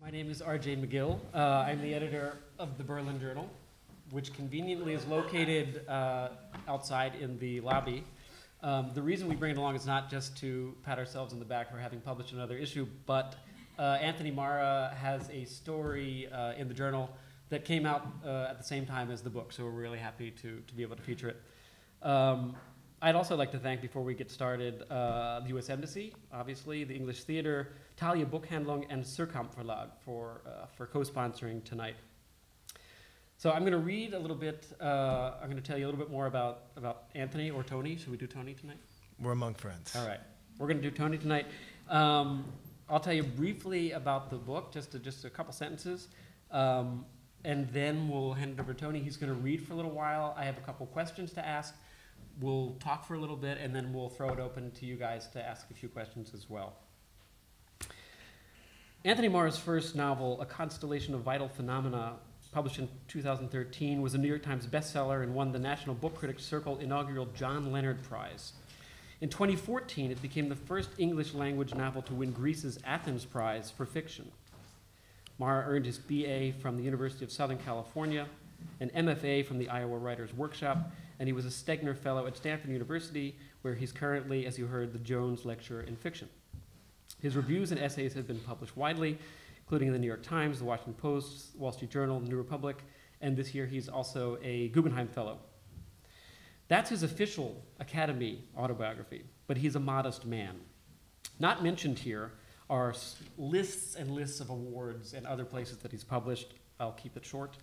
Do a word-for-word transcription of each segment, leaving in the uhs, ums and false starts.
My name is R J McGill. Uh, I'm the editor of the Berlin Journal, which conveniently is located uh, outside in the lobby. Um, the reason we bring it along is not just to pat ourselves on the back for having published another issue, but uh, Anthony Marra has a story uh, in the journal that came out uh, at the same time as the book, so we're really happy to, to be able to feature it. Um, I'd also like to thank, before we get started, uh, the U S Embassy, obviously, the English Theater, Thalia Buchhandlung, and Surkamp Verlag for, uh, for co-sponsoring tonight. So I'm going to read a little bit, uh, I'm going to tell you a little bit more about, about Anthony or Tony. Should we do Tony tonight? We're among friends. All right. We're going to do Tony tonight. Um, I'll tell you briefly about the book, just, to, just a couple sentences, um, and then we'll hand it over to Tony. He's going to read for a little while. I have a couple questions to ask. We'll talk for a little bit, and then we'll throw it open to you guys to ask a few questions as well. Anthony Marra's first novel, A Constellation of Vital Phenomena, published in two thousand thirteen, was a New York Times bestseller and won the National Book Critics Circle inaugural John Leonard Prize. In twenty fourteen, it became the first English-language novel to win Greece's Athens Prize for fiction. Marra earned his B A from the University of Southern California, an M F A from the Iowa Writers Workshop, and he was a Stegner Fellow at Stanford University, where he's currently, as you heard, the Jones Lecturer in Fiction. His reviews and essays have been published widely, including in the New York Times, the Washington Post, Wall Street Journal, the New Republic, and this year he's also a Guggenheim Fellow. That's his official Academy autobiography, but he's a modest man. Not mentioned here are lists and lists of awards and other places that he's published. I'll keep it short.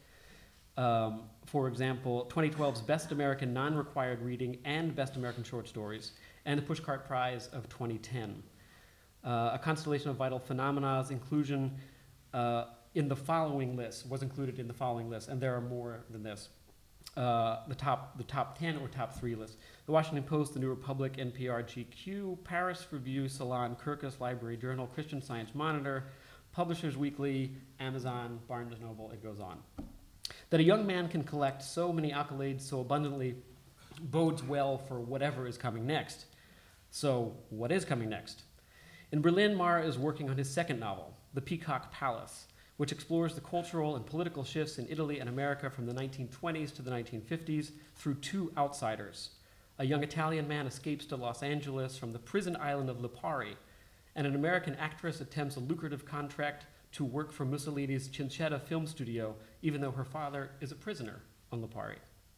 Um, for example, twenty twelve's Best American Non-Required Reading and Best American Short Stories, and the Pushcart Prize of twenty ten. Uh, a Constellation of Vital Phenomena's inclusion uh, in the following list, was included in the following list, and there are more than this. Uh, the, top, the top ten or top three list. The Washington Post, The New Republic, N P R, G Q, Paris Review, Salon, Kirkus, Library Journal, Christian Science Monitor, Publishers Weekly, Amazon, Barnes and Noble, it goes on. That a young man can collect so many accolades so abundantly bodes well for whatever is coming next. So, what is coming next? In Berlin, Marra is working on his second novel, The Peacock Palace, which explores the cultural and political shifts in Italy and America from the nineteen twenties to the nineteen fifties through two outsiders. A young Italian man escapes to Los Angeles from the prison island of Lipari, and an American actress attempts a lucrative contract to work for Mussolini's Cinecittà film studio, even though her father is a prisoner on Lipari.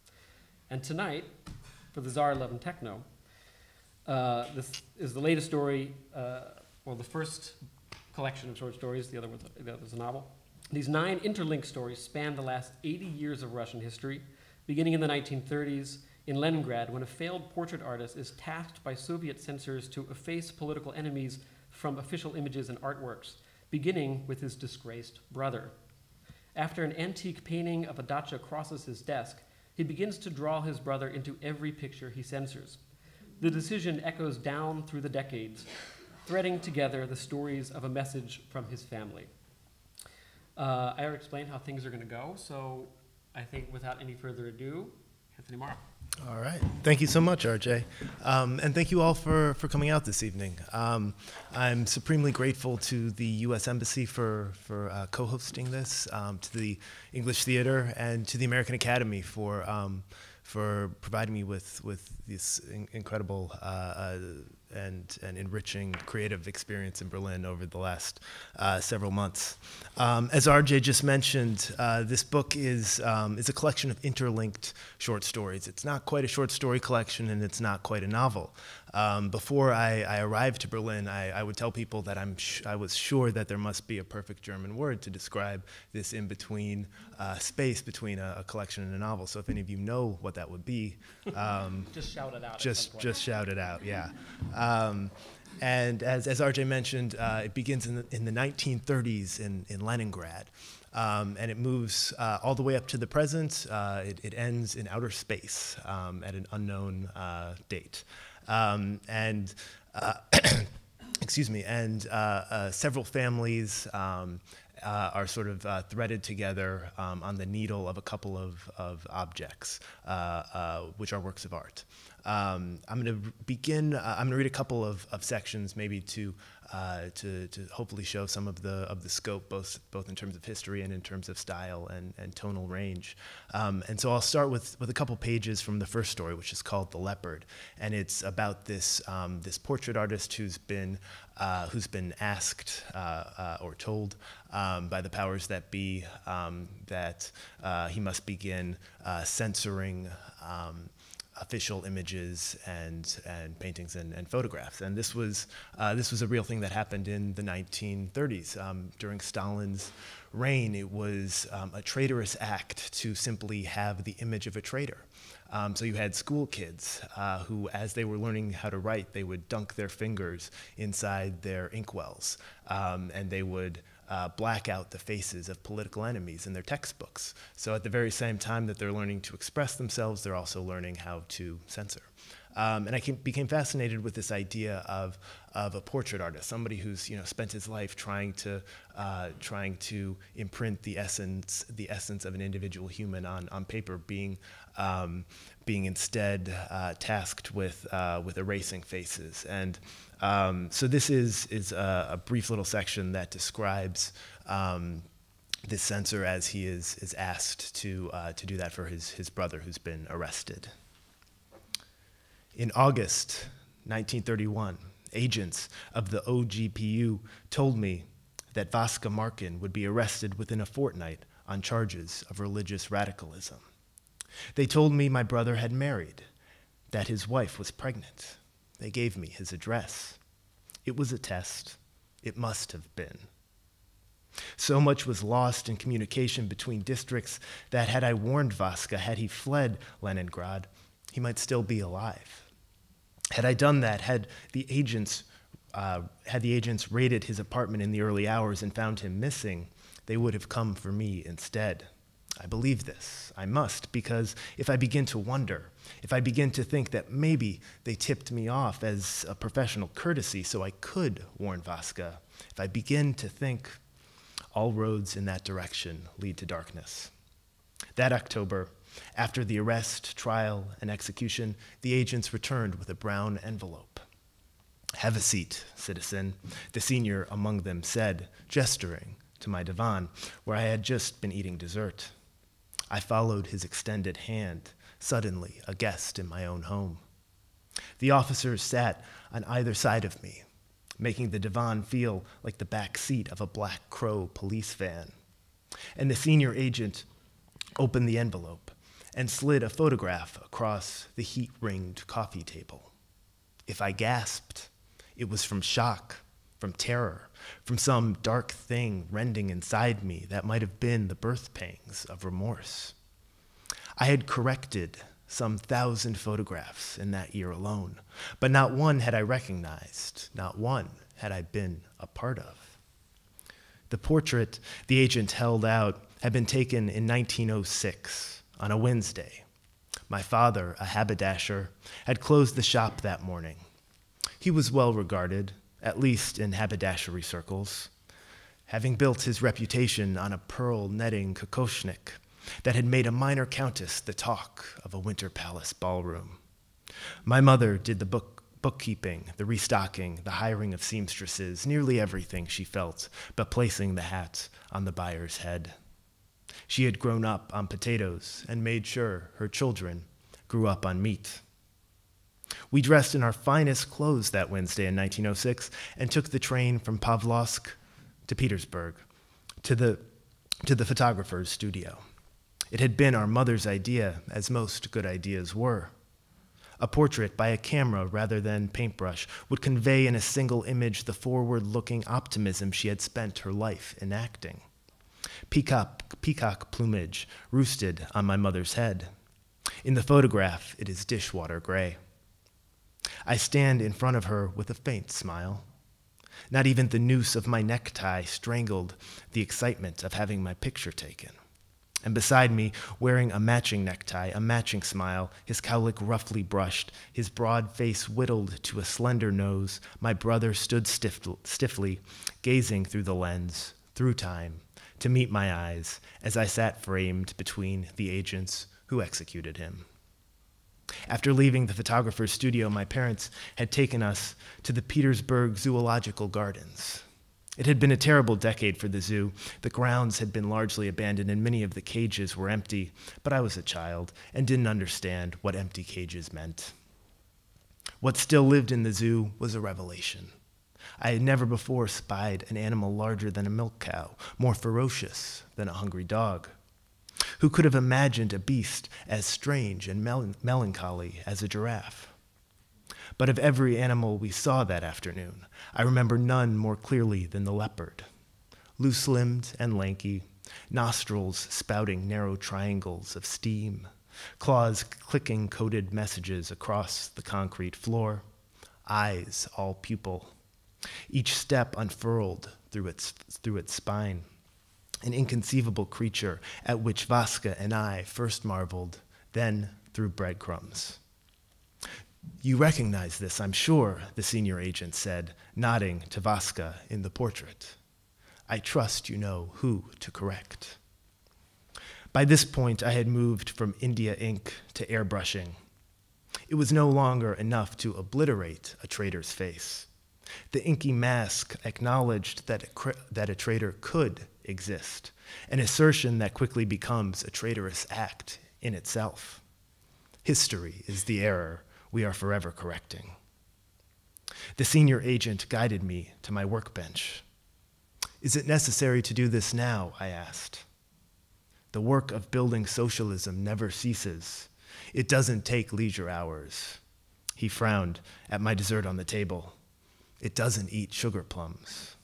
And tonight, for the Tsar eleven Techno, uh, this is the latest story, uh, well, the first collection of short stories, the other one's the other's a novel. These nine interlinked stories span the last eighty years of Russian history, beginning in the nineteen thirties in Leningrad, when a failed portrait artist is tasked by Soviet censors to efface political enemies from official images and artworks, beginning with his disgraced brother. After an antique painting of a dacha crosses his desk, he begins to draw his brother into every picture he censors. The decision echoes down through the decades, threading together the stories of a message from his family. Uh, I already explained how things are going to go, so I think without any further ado, Anthony Marra. All right. Thank you so much, R J. Um, and thank you all for, for coming out this evening. Um, I'm supremely grateful to the U S Embassy for, for uh, co-hosting this, um, to the English Theater, and to the American Academy for, um, for providing me with, with this in incredible uh, uh, and, and enriching creative experience in Berlin over the last uh, several months. Um, as R J just mentioned, uh, this book is, um, is a collection of interlinked short stories. It's not quite a short story collection, and it's not quite a novel. Um, before I, I arrived to Berlin, I, I would tell people that I'm sh I was sure that there must be a perfect German word to describe this in-between uh, space between a, a collection and a novel. So if any of you know what that would be, um, just shout it out. Just, just shout it out, yeah. Um, and as, as R J mentioned, uh, it begins in the, in the nineteen thirties in, in Leningrad. Um, and it moves uh, all the way up to the present. Uh, it, it ends in outer space um, at an unknown uh, date. Um, and uh, excuse me, and uh, uh, several families um, uh, are sort of uh, threaded together um, on the needle of a couple of, of objects, uh, uh, which are works of art. Um, I'm going to begin, uh, I'm going to read a couple of, of sections maybe to, uh, to, to hopefully show some of the, of the scope, both, both in terms of history and in terms of style and, and tonal range. Um, and so I'll start with, with a couple pages from the first story, which is called The Leopard. And it's about this, um, this portrait artist who's been, uh, who's been asked uh, uh, or told um, by the powers that be um, that uh, he must begin uh, censoring um, official images and and paintings and, and photographs. And this was uh, this was a real thing that happened in the nineteen thirties um, during Stalin's reign. It was um, a traitorous act to simply have the image of a traitor. Um, so you had school kids uh, who, as they were learning how to write, they would dunk their fingers inside their inkwells, um, and they would Uh, black out the faces of political enemies in their textbooks. So at the very same time that they're learning to express themselves, they're also learning how to censor. Um, and I came, became fascinated with this idea of, of a portrait artist, somebody who's you know spent his life trying to uh, trying to imprint the essence the essence of an individual human on on paper, being um, being instead uh, tasked with uh, with erasing faces. And um, so this is is a, a brief little section that describes Um, this censor as he is is asked to uh, to do that for his his brother who's been arrested. In August nineteen thirty-one, agents of the O G P U told me that Vaska Markin would be arrested within a fortnight on charges of religious radicalism. They told me my brother had married, that his wife was pregnant. They gave me his address. It was a test. It must have been. So much was lost in communication between districts that had I warned Vaska, had he fled Leningrad, he might still be alive. Had I done that, had the agents, uh, had the agents raided his apartment in the early hours and found him missing, they would have come for me instead. I believe this. I must, because if I begin to wonder, if I begin to think that maybe they tipped me off as a professional courtesy so I could warn Vaska, if I begin to think, all roads in that direction lead to darkness. That October, after the arrest, trial, and execution, the agents returned with a brown envelope. "Have a seat, citizen," the senior among them said, gesturing to my divan, where I had just been eating dessert. I followed his extended hand, suddenly a guest in my own home. The officers sat on either side of me, making the divan feel like the back seat of a Black Crow police van. And the senior agent opened the envelope and slid a photograph across the heat-ringed coffee table. If I gasped, it was from shock, from terror, from some dark thing rending inside me that might have been the birth pangs of remorse. I had corrected some thousand photographs in that year alone, but not one had I recognized, not one had I been a part of. The portrait the agent held out had been taken in nineteen oh six, on a Wednesday. My father, a haberdasher, had closed the shop that morning. He was well regarded, at least in haberdashery circles, having built his reputation on a pearl netting kokoshnik that had made a minor countess the talk of a Winter Palace ballroom. My mother did the book, bookkeeping, the restocking, the hiring of seamstresses, nearly everything she felt, but placing the hat on the buyer's head. She had grown up on potatoes and made sure her children grew up on meat. We dressed in our finest clothes that Wednesday in nineteen oh six and took the train from Pavlovsk to Petersburg, to the, to the photographer's studio. It had been our mother's idea, as most good ideas were. A portrait by a camera rather than paintbrush would convey in a single image the forward-looking optimism she had spent her life enacting. Peacock, peacock plumage roosted on my mother's head. In the photograph, it is dishwater gray. I stand in front of her with a faint smile. Not even the noose of my necktie strangled the excitement of having my picture taken. And beside me, wearing a matching necktie, a matching smile, his cowlick roughly brushed, his broad face whittled to a slender nose, my brother stood stiff, stiffly, gazing through the lens, through time, to meet my eyes as I sat framed between the agents who executed him. After leaving the photographer's studio, my parents had taken us to the Petersburg Zoological Gardens. It had been a terrible decade for the zoo. The grounds had been largely abandoned and many of the cages were empty, but I was a child and didn't understand what empty cages meant. What still lived in the zoo was a revelation. I had never before spied an animal larger than a milk cow, more ferocious than a hungry dog. Who could have imagined a beast as strange and mel- melancholy as a giraffe? But of every animal we saw that afternoon, I remember none more clearly than the leopard. Loose-limbed and lanky, nostrils spouting narrow triangles of steam, claws clicking coded messages across the concrete floor, eyes all pupil, each step unfurled through its, through its spine. An inconceivable creature at which Vaska and I first marveled, then threw breadcrumbs. You recognize this, I'm sure, the senior agent said, nodding to Vaska in the portrait. I trust you know who to correct. By this point, I had moved from India ink to airbrushing. It was no longer enough to obliterate a traitor's face. The inky mask acknowledged that a, that a traitor could exist, an assertion that quickly becomes a traitorous act in itself. History is the error we are forever correcting. The senior agent guided me to my workbench. Is it necessary to do this now? I asked. The work of building socialism never ceases. It doesn't take leisure hours. He frowned at my dessert on the table. It doesn't eat sugar plums.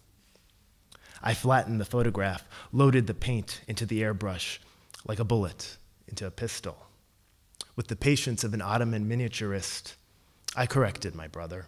I flattened the photograph, loaded the paint into the airbrush like a bullet into a pistol. With the patience of an Ottoman miniaturist, I corrected my brother.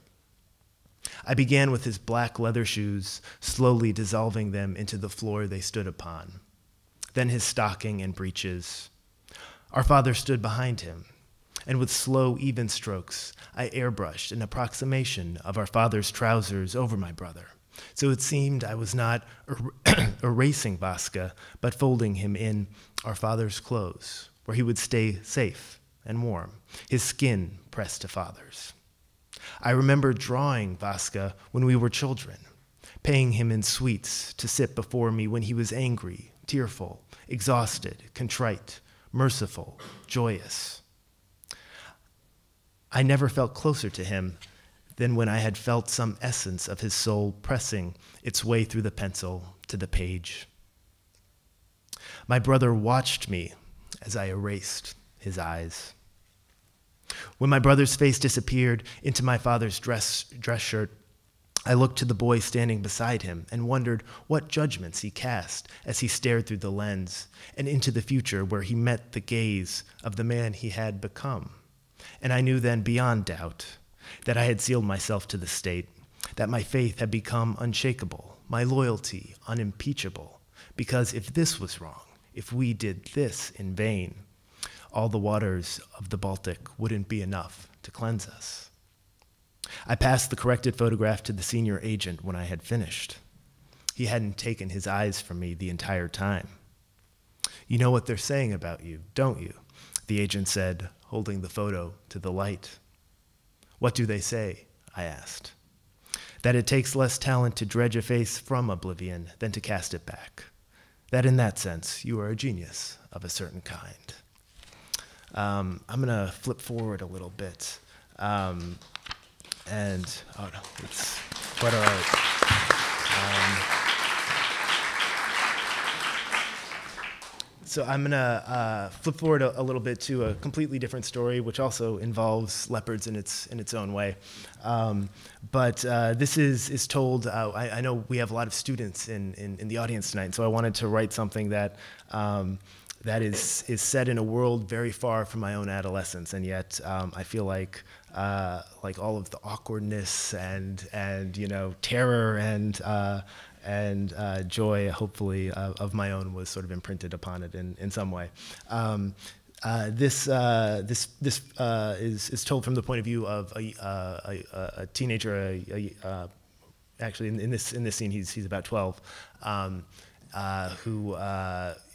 I began with his black leather shoes, slowly dissolving them into the floor they stood upon. Then his stocking and breeches. Our father stood behind him, and with slow, even strokes, I airbrushed an approximation of our father's trousers over my brother. So it seemed I was not er erasing Vaska, but folding him in our father's clothes, where he would stay safe and warm, his skin pressed to father's. I remember drawing Vaska when we were children, paying him in sweets to sit before me when he was angry, tearful, exhausted, contrite, merciful, joyous. I never felt closer to him than when I had felt some essence of his soul pressing its way through the pencil to the page. My brother watched me as I erased his eyes. When my brother's face disappeared into my father's dress, dress shirt, I looked to the boy standing beside him and wondered what judgments he cast as he stared through the lens and into the future where he met the gaze of the man he had become. And I knew then beyond doubt that I had sealed myself to the state, that my faith had become unshakable, my loyalty unimpeachable, because if this was wrong, if we did this in vain, all the waters of the Baltic wouldn't be enough to cleanse us. I passed the corrected photograph to the senior agent when I had finished. He hadn't taken his eyes from me the entire time. You know what they're saying about you, don't you? The agent said, holding the photo to the light. What do they say? I asked. That it takes less talent to dredge a face from oblivion than to cast it back. That in that sense, you are a genius of a certain kind. Um, I'm going to flip forward a little bit. Um, and, oh no, it's quite all right. Um, So I'm going to uh, flip forward a, a little bit to a completely different story, which also involves leopards in its in its own way. Um, but uh, this is is told. Uh, I, I know we have a lot of students in, in in the audience tonight, so I wanted to write something that um, that is is set in a world very far from my own adolescence, and yet um, I feel like uh, like all of the awkwardness and and you know terror and uh, and uh, joy, hopefully, uh, of my own was sort of imprinted upon it in, in some way. Um, uh, this uh, this this uh, is is told from the point of view of a, uh, a, a teenager. A, a, uh, actually, in, in this in this scene, he's he's about twelve, um, uh, who uh,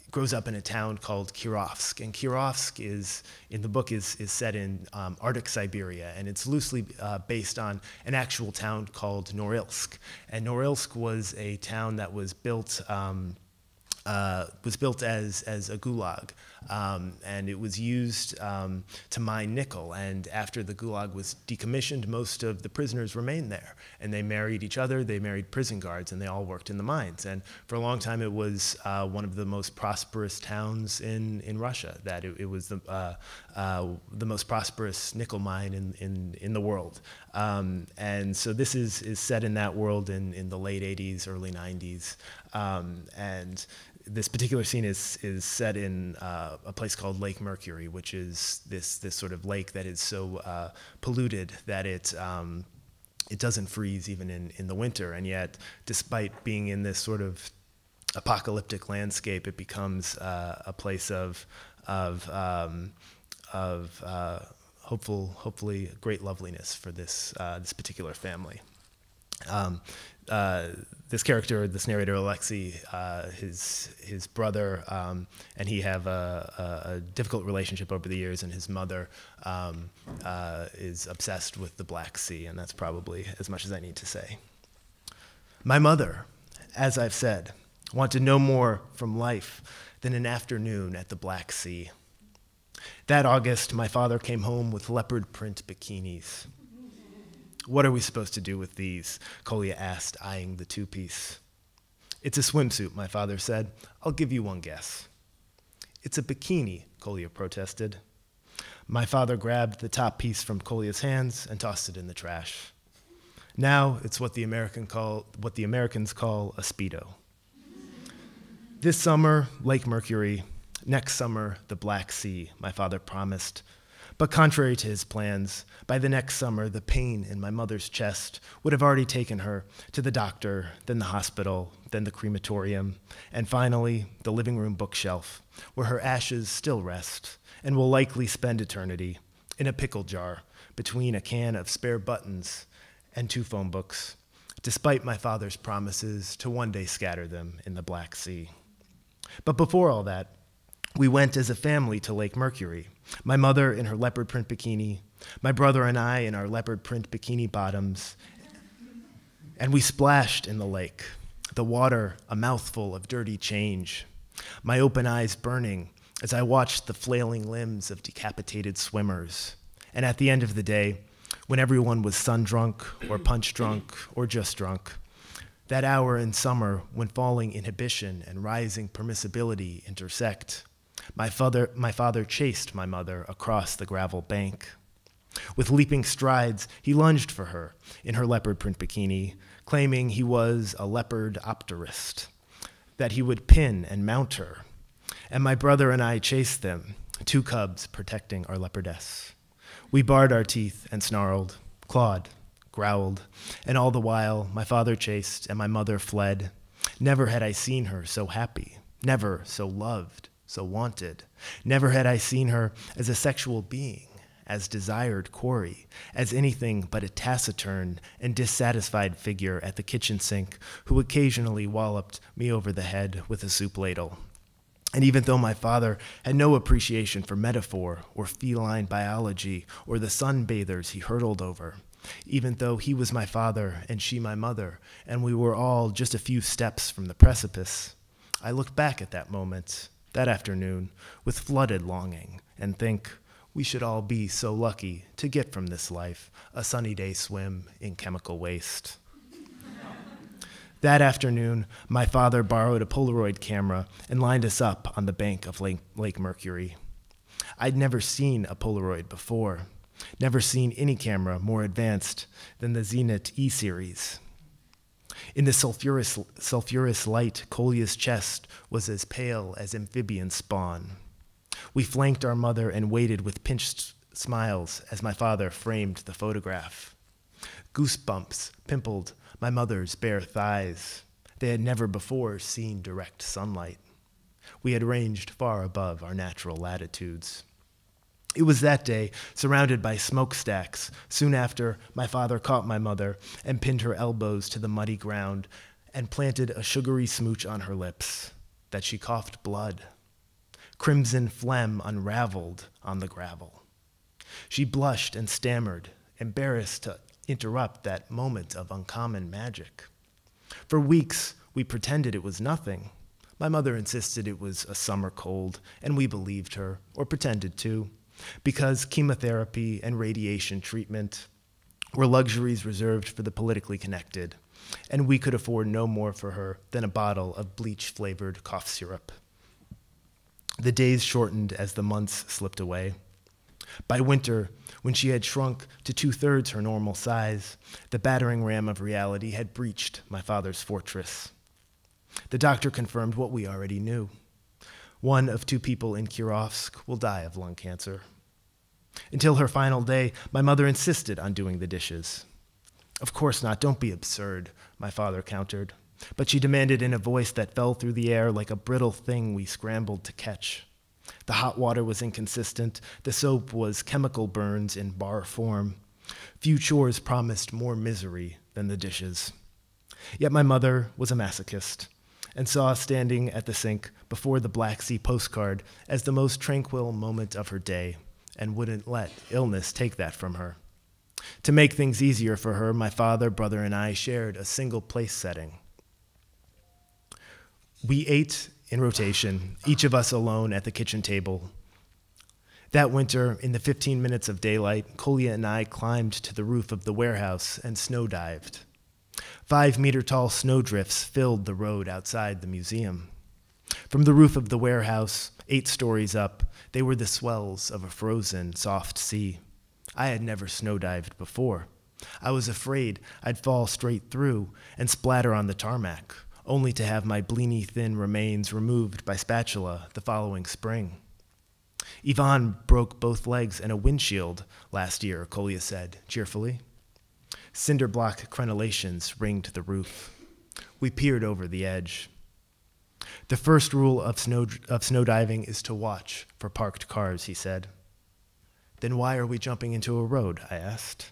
grows up in a town called Kirovsk. And Kirovsk is, in the book, is, is set in um, Arctic Siberia, and it's loosely uh, based on an actual town called Norilsk. And Norilsk was a town that was built um, Uh, was built as, as a gulag, um, and it was used um, to mine nickel. And after the gulag was decommissioned, most of the prisoners remained there. And they married each other, they married prison guards, and they all worked in the mines. And for a long time, it was uh, one of the most prosperous towns in, in Russia, that it, it was the, uh, uh, the most prosperous nickel mine in, in, in the world. Um, and so this is, is set in that world in, in the late eighties, early nineties. Um, and this particular scene is is set in uh, a place called Lake Mercury, which is this this sort of lake that is so uh, polluted that it um, it doesn't freeze even in in the winter, and yet despite being in this sort of apocalyptic landscape, it becomes uh, a place of of um, of uh, hopeful hopefully great loveliness for this uh, this particular family. Um, uh, this character, this narrator, Alexei, uh, his his brother, um, and he have a, a, a difficult relationship over the years, and his mother um, uh, is obsessed with the Black Sea, and that's probably as much as I need to say. My mother, as I've said, wanted no more from life than an afternoon at the Black Sea. That August, my father came home with leopard print bikinis. What are we supposed to do with these? Kolya asked, eyeing the two-piece. It's a swimsuit, my father said. I'll give you one guess. It's a bikini, Kolya protested. My father grabbed the top piece from Kolya's hands and tossed it in the trash. Now it's what the American call, what the Americans call a Speedo. This summer, Lake Mercury. Next summer, the Black Sea, my father promised. But contrary to his plans, by the next summer, the pain in my mother's chest would have already taken her to the doctor, then the hospital, then the crematorium, and finally, the living room bookshelf, where her ashes still rest and will likely spend eternity in a pickle jar between a can of spare buttons and two phone books, despite my father's promises to one day scatter them in the Black Sea. But before all that, we went as a family to Lake Mercury, my mother in her leopard print bikini, my brother and I in our leopard print bikini bottoms, and we splashed in the lake, the water a mouthful of dirty change, my open eyes burning as I watched the flailing limbs of decapitated swimmers. And at the end of the day, when everyone was sun-drunk or punch-drunk or just drunk, that hour in summer when falling inhibition and rising permissibility intersect, My father, my father chased my mother across the gravel bank. With leaping strides, he lunged for her in her leopard print bikini, claiming he was a leopard opterist, that he would pin and mount her. And my brother and I chased them, two cubs protecting our leopardess. We bared our teeth and snarled, clawed, growled, and all the while my father chased and my mother fled. Never had I seen her so happy, never so loved, so wanted. Never had I seen her as a sexual being, as desired quarry, as anything but a taciturn and dissatisfied figure at the kitchen sink who occasionally walloped me over the head with a soup ladle. And even though my father had no appreciation for metaphor or feline biology or the sunbathers he hurtled over, even though he was my father and she my mother, and we were all just a few steps from the precipice, I look back at that moment, that afternoon, with flooded longing, and think, we should all be so lucky to get from this life a sunny day swim in chemical waste. That afternoon, my father borrowed a Polaroid camera and lined us up on the bank of Lake, Lake Mercury. I'd never seen a Polaroid before, never seen any camera more advanced than the Zenit E-series. In the sulfurous, sulfurous light, Kolya's chest was as pale as amphibian spawn. We flanked our mother and waited with pinched smiles as my father framed the photograph. Goosebumps pimpled my mother's bare thighs. They had never before seen direct sunlight. We had ranged far above our natural latitudes. It was that day, surrounded by smokestacks. Soon after, my father caught my mother and pinned her elbows to the muddy ground and planted a sugary smooch on her lips, that she coughed blood Crimson phlegm unraveled on the gravel. She blushed and stammered, embarrassed to interrupt that moment of uncommon magic. For weeks, we pretended it was nothing. My mother insisted it was a summer cold, and we believed her, or pretended to, because chemotherapy and radiation treatment were luxuries reserved for the politically connected, and we could afford no more for her than a bottle of bleach-flavored cough syrup. The days shortened as the months slipped away. By winter, when she had shrunk to two-thirds her normal size, the battering ram of reality had breached my father's fortress. The doctor confirmed what we already knew. One of two people in Kirovsk will die of lung cancer. Until her final day, my mother insisted on doing the dishes. Of course not, don't be absurd, my father countered. But she demanded in a voice that fell through the air like a brittle thing we scrambled to catch. The hot water was inconsistent. The soap was chemical burns in bar form. Few chores promised more misery than the dishes. Yet my mother was a masochist and saw standing at the sink before the Black Sea postcard as the most tranquil moment of her day and wouldn't let illness take that from her. To make things easier for her, my father, brother, and I shared a single place setting. We ate in rotation, each of us alone at the kitchen table. That winter, in the fifteen minutes of daylight, Kolya and I climbed to the roof of the warehouse and snow-dived. Five-meter-tall snowdrifts filled the road outside the museum. From the roof of the warehouse, eight stories up, they were the swells of a frozen, soft sea. I had never snow-dived before. I was afraid I'd fall straight through and splatter on the tarmac, only to have my bleeny-thin remains removed by spatula the following spring. Ivan broke both legs and a windshield last year, Kolya said cheerfully. Cinder block crenellations ringed the roof. We peered over the edge. The first rule of snow, of snowdiving is to watch for parked cars, he said. Then why are we jumping into a road? I asked.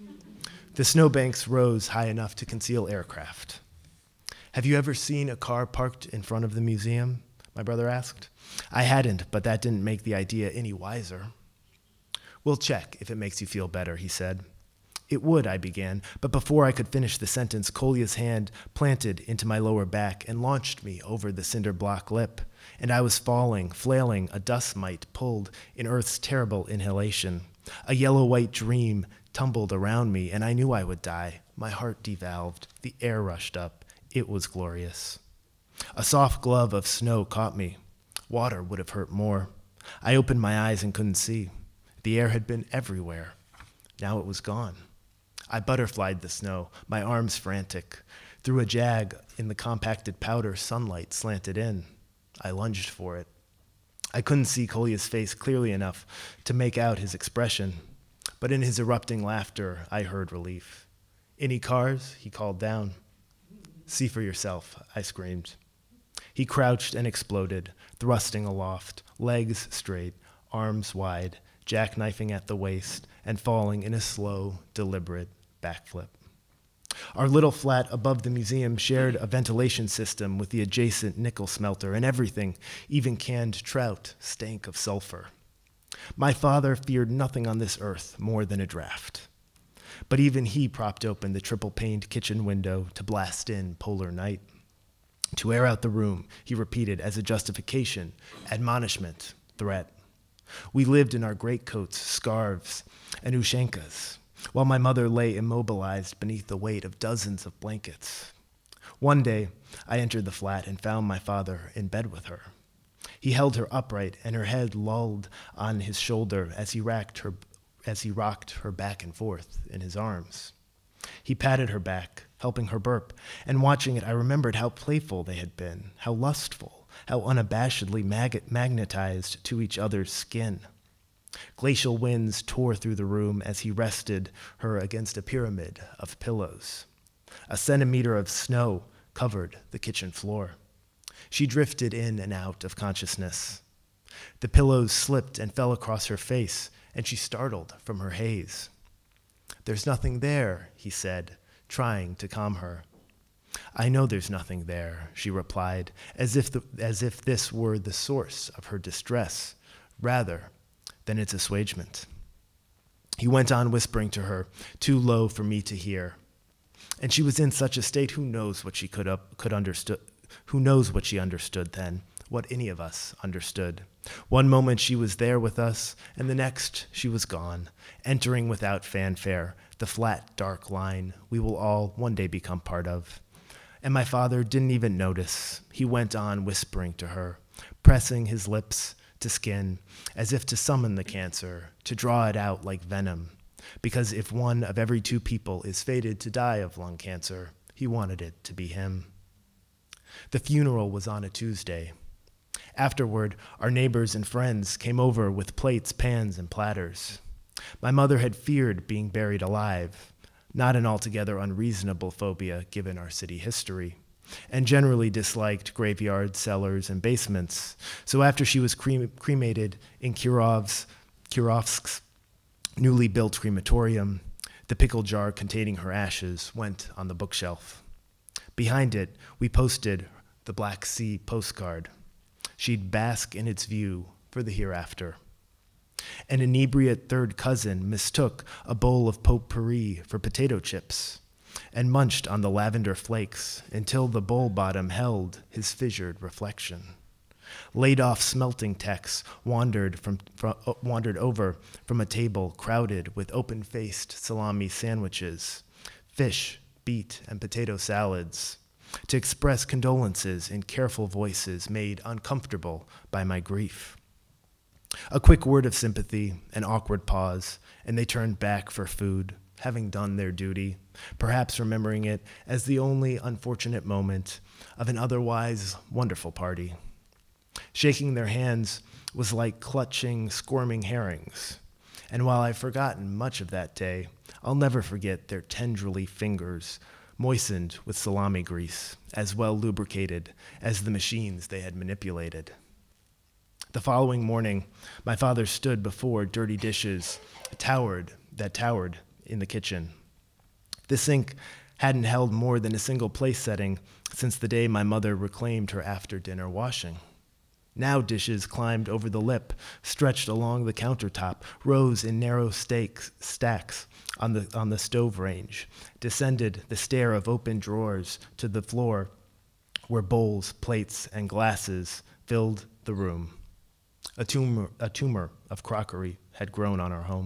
The snowbanks rose high enough to conceal aircraft. Have you ever seen a car parked in front of the museum? My brother asked. I hadn't, but that didn't make the idea any wiser. We'll check if it makes you feel better, he said. It would, I began, but before I could finish the sentence, Kolya's hand planted into my lower back and launched me over the cinder block lip, and I was falling, flailing, a dust mite pulled in Earth's terrible inhalation. A yellow-white dream tumbled around me, and I knew I would die. My heart devalved. The air rushed up. It was glorious. A soft glove of snow caught me. Water would have hurt more. I opened my eyes and couldn't see. The air had been everywhere. Now it was gone. I butterflied the snow, my arms frantic. Through a jag in the compacted powder, sunlight slanted in. I lunged for it. I couldn't see Kolya's face clearly enough to make out his expression, but in his erupting laughter, I heard relief. Any cars? He called down. See for yourself, I screamed. He crouched and exploded, thrusting aloft, legs straight, arms wide, jackknifing at the waist, and falling in a slow, deliberate backflip. Our little flat above the museum shared a ventilation system with the adjacent nickel smelter, and everything, even canned trout, stank of sulfur. My father feared nothing on this earth more than a draft. But even he propped open the triple-paned kitchen window to blast in polar night. To air out the room, he repeated as a justification, admonishment, threat. We lived in our greatcoats, scarves, and ushankas, while my mother lay immobilized beneath the weight of dozens of blankets. One day, I entered the flat and found my father in bed with her. He held her upright, and her head lolled on his shoulder as he racked her, as he rocked her back and forth in his arms. He patted her back, helping her burp, and watching it, I remembered how playful they had been, how lustful, how unabashedly mag- magnetized to each other's skin. Glacial winds tore through the room as he rested her against a pyramid of pillows. A centimeter of snow covered the kitchen floor. She drifted in and out of consciousness. The pillows slipped and fell across her face, and she startled from her haze. There's nothing there, he said, trying to calm her. "I know there's nothing there," she replied, as if, the, as if this were the source of her distress, rather than its assuagement. He went on whispering to her, too low for me to hear. And she was in such a state, who knows what she could, up, could understood, who knows what she understood then, what any of us understood. One moment she was there with us, and the next she was gone, entering without fanfare the flat, dark line we will all one day become part of. And my father didn't even notice. He went on whispering to her, pressing his lips to skin, as if to summon the cancer, to draw it out like venom, because if one of every two people is fated to die of lung cancer, he wanted it to be him. The funeral was on a Tuesday. Afterward, our neighbors and friends came over with plates, pans, and platters. My mother had feared being buried alive, not an altogether unreasonable phobia given our city history, and generally disliked graveyards, cellars, and basements. So after she was crem cremated in Kirov's, Kirovsk's newly built crematorium, the pickle jar containing her ashes went on the bookshelf. Behind it, we posted the Black Sea postcard. She'd bask in its view for the hereafter. An inebriate third cousin mistook a bowl of potpourri for potato chips and munched on the lavender flakes until the bowl bottom held his fissured reflection. Laid-off smelting techs wandered, from, from, uh, wandered over from a table crowded with open-faced salami sandwiches, fish, beet, and potato salads, to express condolences in careful voices made uncomfortable by my grief. A quick word of sympathy, an awkward pause, and they turned back for food, having done their duty, perhaps remembering it as the only unfortunate moment of an otherwise wonderful party. Shaking their hands was like clutching, squirming herrings, and while I've forgotten much of that day, I'll never forget their tendrily fingers moistened with salami grease, as well lubricated as the machines they had manipulated. The following morning, my father stood before dirty dishes towered, that towered in the kitchen. The sink hadn't held more than a single place setting since the day my mother reclaimed her after-dinner washing. Now dishes climbed over the lip, stretched along the countertop, rose in narrow stakes, stacks on the, on the stove range, descended the stair of open drawers to the floor where bowls, plates, and glasses filled the room. A tumor, a tumor of crockery had grown on our home.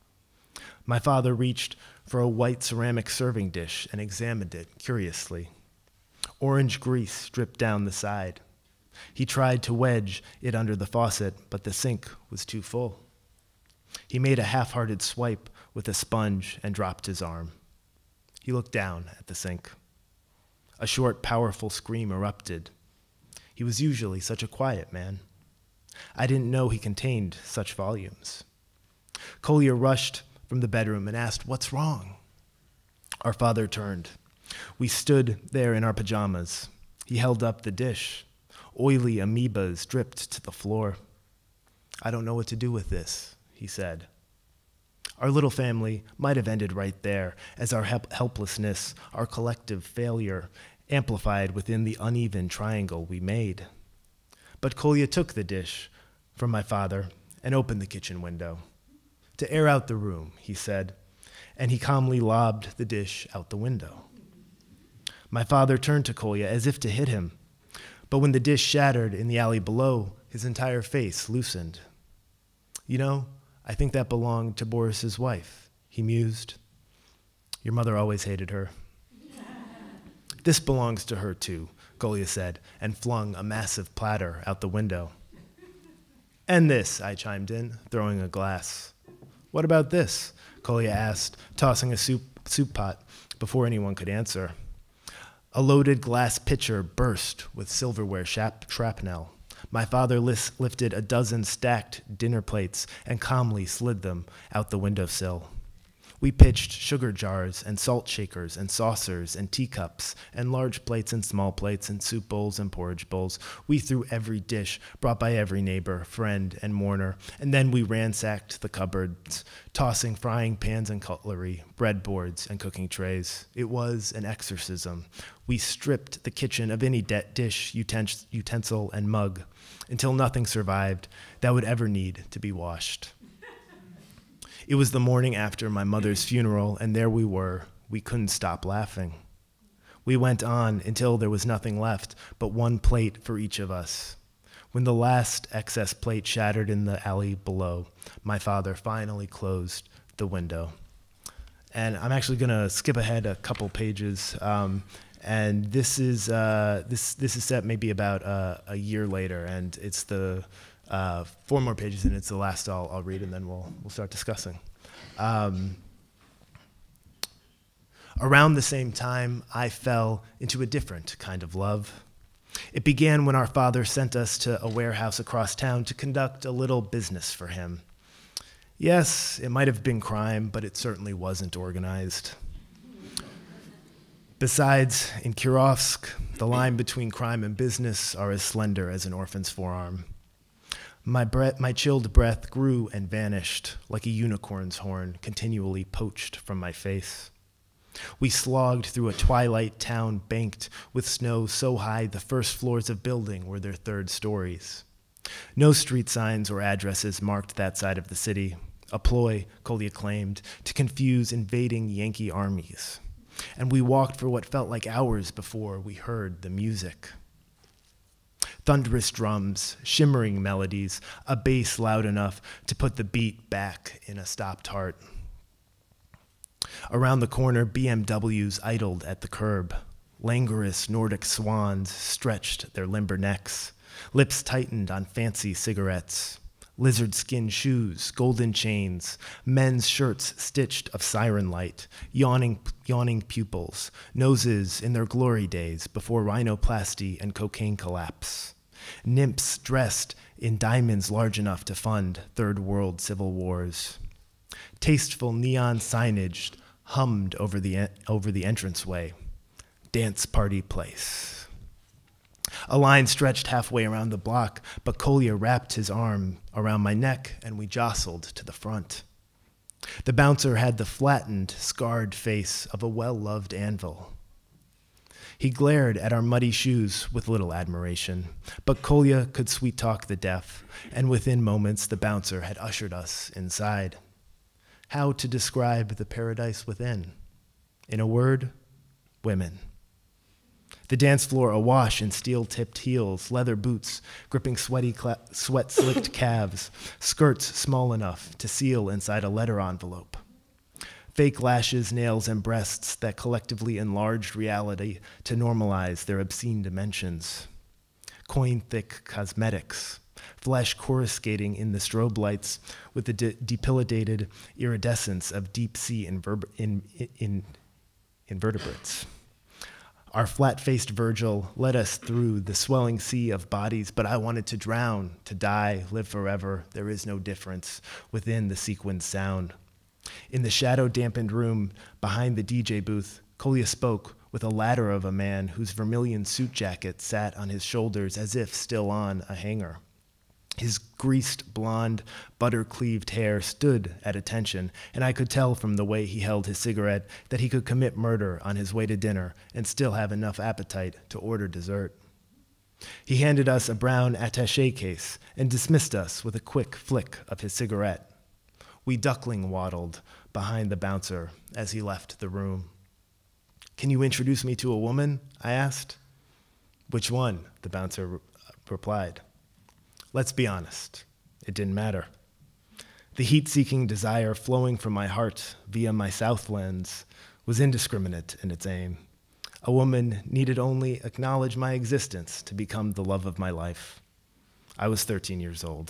My father reached for a white ceramic serving dish and examined it curiously. Orange grease dripped down the side. He tried to wedge it under the faucet, but the sink was too full. He made a half-hearted swipe with a sponge and dropped his arm. He looked down at the sink. A short, powerful scream erupted. He was usually such a quiet man. I didn't know he contained such volumes. Collier rushed from the bedroom and asked, "What's wrong?" Our father turned. We stood there in our pajamas. He held up the dish. Oily amoebas dripped to the floor. "I don't know what to do with this," he said. Our little family might have ended right there, as our help helplessness, our collective failure, amplified within the uneven triangle we made. But Kolya took the dish from my father and opened the kitchen window. "To air out the room," he said, and he calmly lobbed the dish out the window. My father turned to Kolya as if to hit him, but when the dish shattered in the alley below, his entire face loosened. "You know, I think that belonged to Boris's wife," he mused. "Your mother always hated her." "This belongs to her too," Kolya said, and flung a massive platter out the window. "And this," I chimed in, throwing a glass. "What about this?" Kolya asked, tossing a soup, soup pot before anyone could answer. A loaded glass pitcher burst with silverware shrap shrapnel. My father lifted a dozen stacked dinner plates and calmly slid them out the windowsill. We pitched sugar jars and salt shakers and saucers and teacups and large plates and small plates and soup bowls and porridge bowls. We threw every dish brought by every neighbor, friend, and mourner, and then we ransacked the cupboards, tossing frying pans and cutlery, breadboards and cooking trays. It was an exorcism. We stripped the kitchen of any de- dish, uten- utensil, and mug until nothing survived that would ever need to be washed. It was the morning after my mother's funeral, and there we were. We couldn't stop laughing. We went on until there was nothing left but one plate for each of us. When the last excess plate shattered in the alley below, my father finally closed the window. And I'm actually going to skip ahead a couple pages. Um, and this is uh, this this is set maybe about uh, a year later, and it's the Uh, four more pages, and it's the last I'll, I'll read, and then we'll, we'll start discussing. Um, around the same time, I fell into a different kind of love. It began when our father sent us to a warehouse across town to conduct a little business for him. Yes, it might have been crime, but it certainly wasn't organized. Besides, in Kirovsk, the line between crime and business are as slender as an orphan's forearm. My, breath, my chilled breath grew and vanished like a unicorn's horn continually poached from my face. We slogged through a twilight town banked with snow so high the first floors of building were their third stories. No street signs or addresses marked that side of the city, a ploy, Kolya claimed, to confuse invading Yankee armies. And we walked for what felt like hours before we heard the music. Thunderous drums, shimmering melodies, a bass loud enough to put the beat back in a stopped heart. Around the corner, B M Ws idled at the curb. Languorous Nordic swans stretched their limber necks, lips tightened on fancy cigarettes. Lizard skin shoes, golden chains, men's shirts stitched of siren light, yawning, yawning pupils, noses in their glory days before rhinoplasty and cocaine collapse. Nymphs dressed in diamonds large enough to fund third world civil wars. Tasteful neon signage hummed over the, over the entranceway. Dance party place. A line stretched halfway around the block, but Kolya wrapped his arm around my neck and we jostled to the front. The bouncer had the flattened, scarred face of a well-loved anvil. He glared at our muddy shoes with little admiration, but Kolya could sweet-talk the deaf, and within moments the bouncer had ushered us inside. How to describe the paradise within? In a word, women. The dance floor awash in steel-tipped heels, leather boots, gripping sweaty, sweat-slicked calves, skirts small enough to seal inside a letter envelope. Fake lashes, nails, and breasts that collectively enlarged reality to normalize their obscene dimensions. Coin-thick cosmetics, flesh coruscating in the strobe lights with the de depilated iridescence of deep-sea in, in, in invertebrates. Our flat-faced Virgil led us through the swelling sea of bodies, but I wanted to drown, to die, live forever. There is no difference within the sequined sound. In the shadow-dampened room behind the D J booth, Kolya spoke with a ladder of a man whose vermilion suit jacket sat on his shoulders as if still on a hanger. His greased, blonde, butter-cleaved hair stood at attention, and I could tell from the way he held his cigarette that he could commit murder on his way to dinner and still have enough appetite to order dessert. He handed us a brown attaché case and dismissed us with a quick flick of his cigarette. We duckling waddled behind the bouncer as he left the room. "Can you introduce me to a woman?" I asked. "Which one?" the bouncer re replied. Let's be honest, it didn't matter. The heat-seeking desire flowing from my heart via my south lens was indiscriminate in its aim. A woman needed only acknowledge my existence to become the love of my life. I was thirteen years old.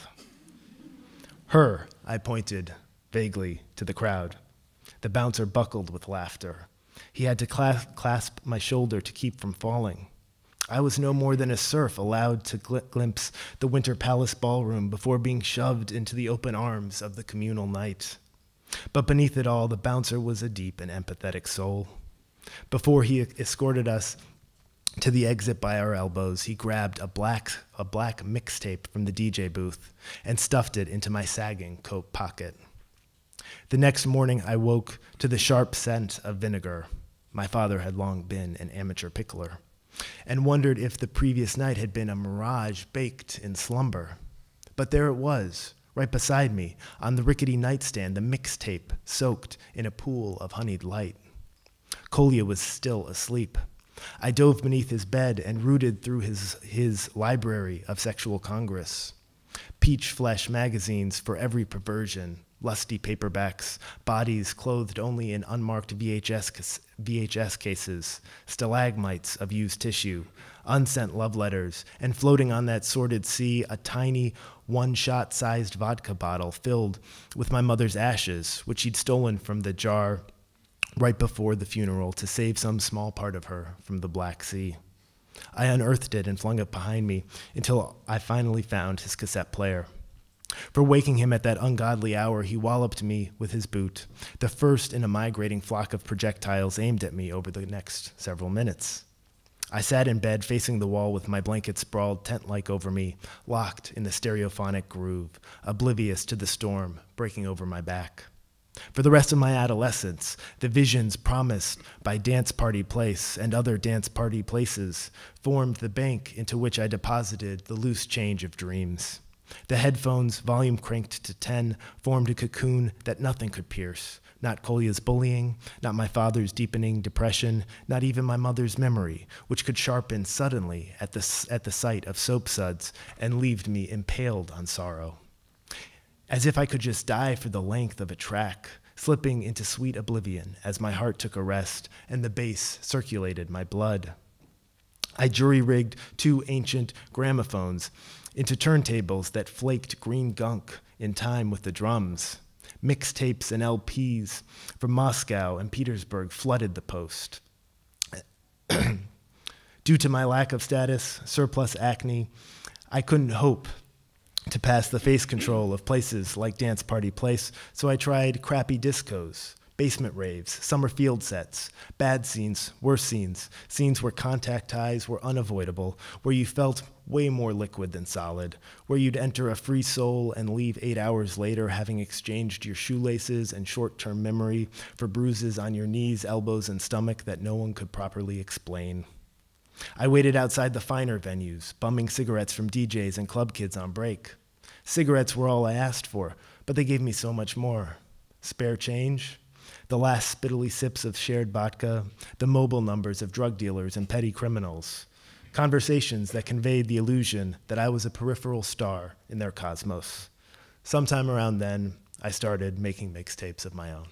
Her, I pointed vaguely to the crowd. The bouncer buckled with laughter. He had to clasp, clasp my shoulder to keep from falling. I was no more than a serf allowed to gl glimpse the Winter Palace ballroom before being shoved into the open arms of the communal night. But beneath it all, the bouncer was a deep and empathetic soul. Before he escorted us to the exit by our elbows, he grabbed a black, a black mixtape from the D J booth and stuffed it into my sagging coat pocket. The next morning, I woke to the sharp scent of vinegar. My father had long been an amateur pickler, and wondered if the previous night had been a mirage baked in slumber. But there it was, right beside me, on the rickety nightstand, the mixtape soaked in a pool of honeyed light. Kolya was still asleep. I dove beneath his bed and rooted through his, his library of sexual congress. Peach flesh magazines for every perversion, lusty paperbacks, bodies clothed only in unmarked V H S, V H S cases, stalagmites of used tissue, unsent love letters, and floating on that sordid sea, a tiny one-shot sized vodka bottle filled with my mother's ashes, which she'd stolen from the jar right before the funeral to save some small part of her from the Black Sea. I unearthed it and flung it behind me until I finally found his cassette player. For waking him at that ungodly hour, he walloped me with his boot, the first in a migrating flock of projectiles aimed at me over the next several minutes. I sat in bed facing the wall with my blanket sprawled tent-like over me, locked in the stereophonic groove, oblivious to the storm breaking over my back. For the rest of my adolescence, the visions promised by Dance Party Place and other dance party places formed the bank into which I deposited the loose change of dreams. The headphones, volume cranked to ten, formed a cocoon that nothing could pierce. Not Kolya's bullying, not my father's deepening depression, not even my mother's memory, which could sharpen suddenly at the, at the sight of soap suds and leave me impaled on sorrow. As if I could just die for the length of a track, slipping into sweet oblivion as my heart took a rest and the bass circulated my blood. I jury-rigged two ancient gramophones into turntables that flaked green gunk in time with the drums. Mixtapes and L Ps from Moscow and Petersburg flooded the post. Due to my lack of status, surplus acne, I couldn't hope to pass the face control of places like Dance Party Place, so I tried crappy discos, basement raves, summer field sets, bad scenes, worse scenes, scenes where contact ties were unavoidable, where you felt way more liquid than solid, where you'd enter a free soul and leave eight hours later having exchanged your shoelaces and short-term memory for bruises on your knees, elbows, and stomach that no one could properly explain. I waited outside the finer venues, bumming cigarettes from D Js and club kids on break. Cigarettes were all I asked for, but they gave me so much more. Spare change, the last spittily sips of shared vodka, the mobile numbers of drug dealers and petty criminals, conversations that conveyed the illusion that I was a peripheral star in their cosmos. Sometime around then, I started making mixtapes of my own.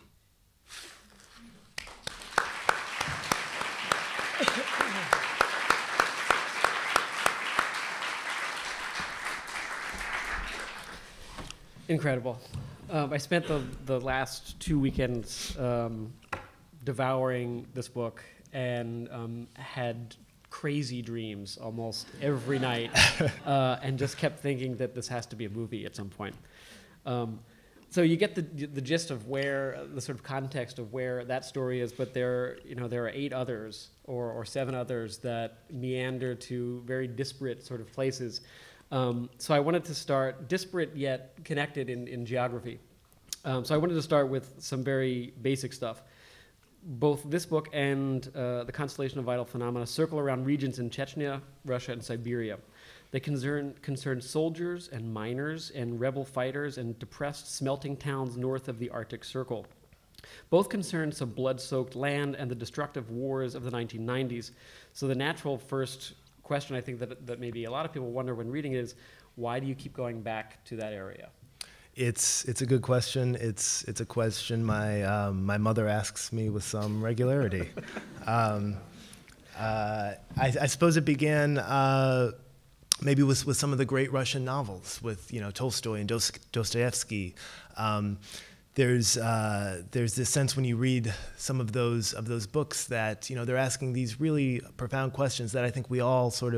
Incredible. Um, I spent the, the last two weekends um, devouring this book and um, had crazy dreams almost every night uh, and just kept thinking that this has to be a movie at some point. Um, so you get the the gist of where, the sort of context of where that story is, but there, you know, there are eight others or, or seven others that meander to very disparate sort of places. Um, so I wanted to start disparate yet connected in, in geography. Um, so I wanted to start with some very basic stuff. Both this book and uh, The Constellation of Vital Phenomena circle around regions in Chechnya, Russia, and Siberia. They concern, concern soldiers and miners and rebel fighters and depressed smelting towns north of the Arctic Circle. Both concern some blood-soaked land and the destructive wars of the nineteen nineties. So the natural first question I think that, that maybe a lot of people wonder when reading it is, why do you keep going back to that area? It's it's a good question. It's it's a question my um, my mother asks me with some regularity. um, uh, I, I suppose it began uh, maybe with with some of the great Russian novels, with you know Tolstoy and Dostoevsky. Um, There's uh, there's this sense when you read some of those of those books that you know they're asking these really profound questions that I think we all sort of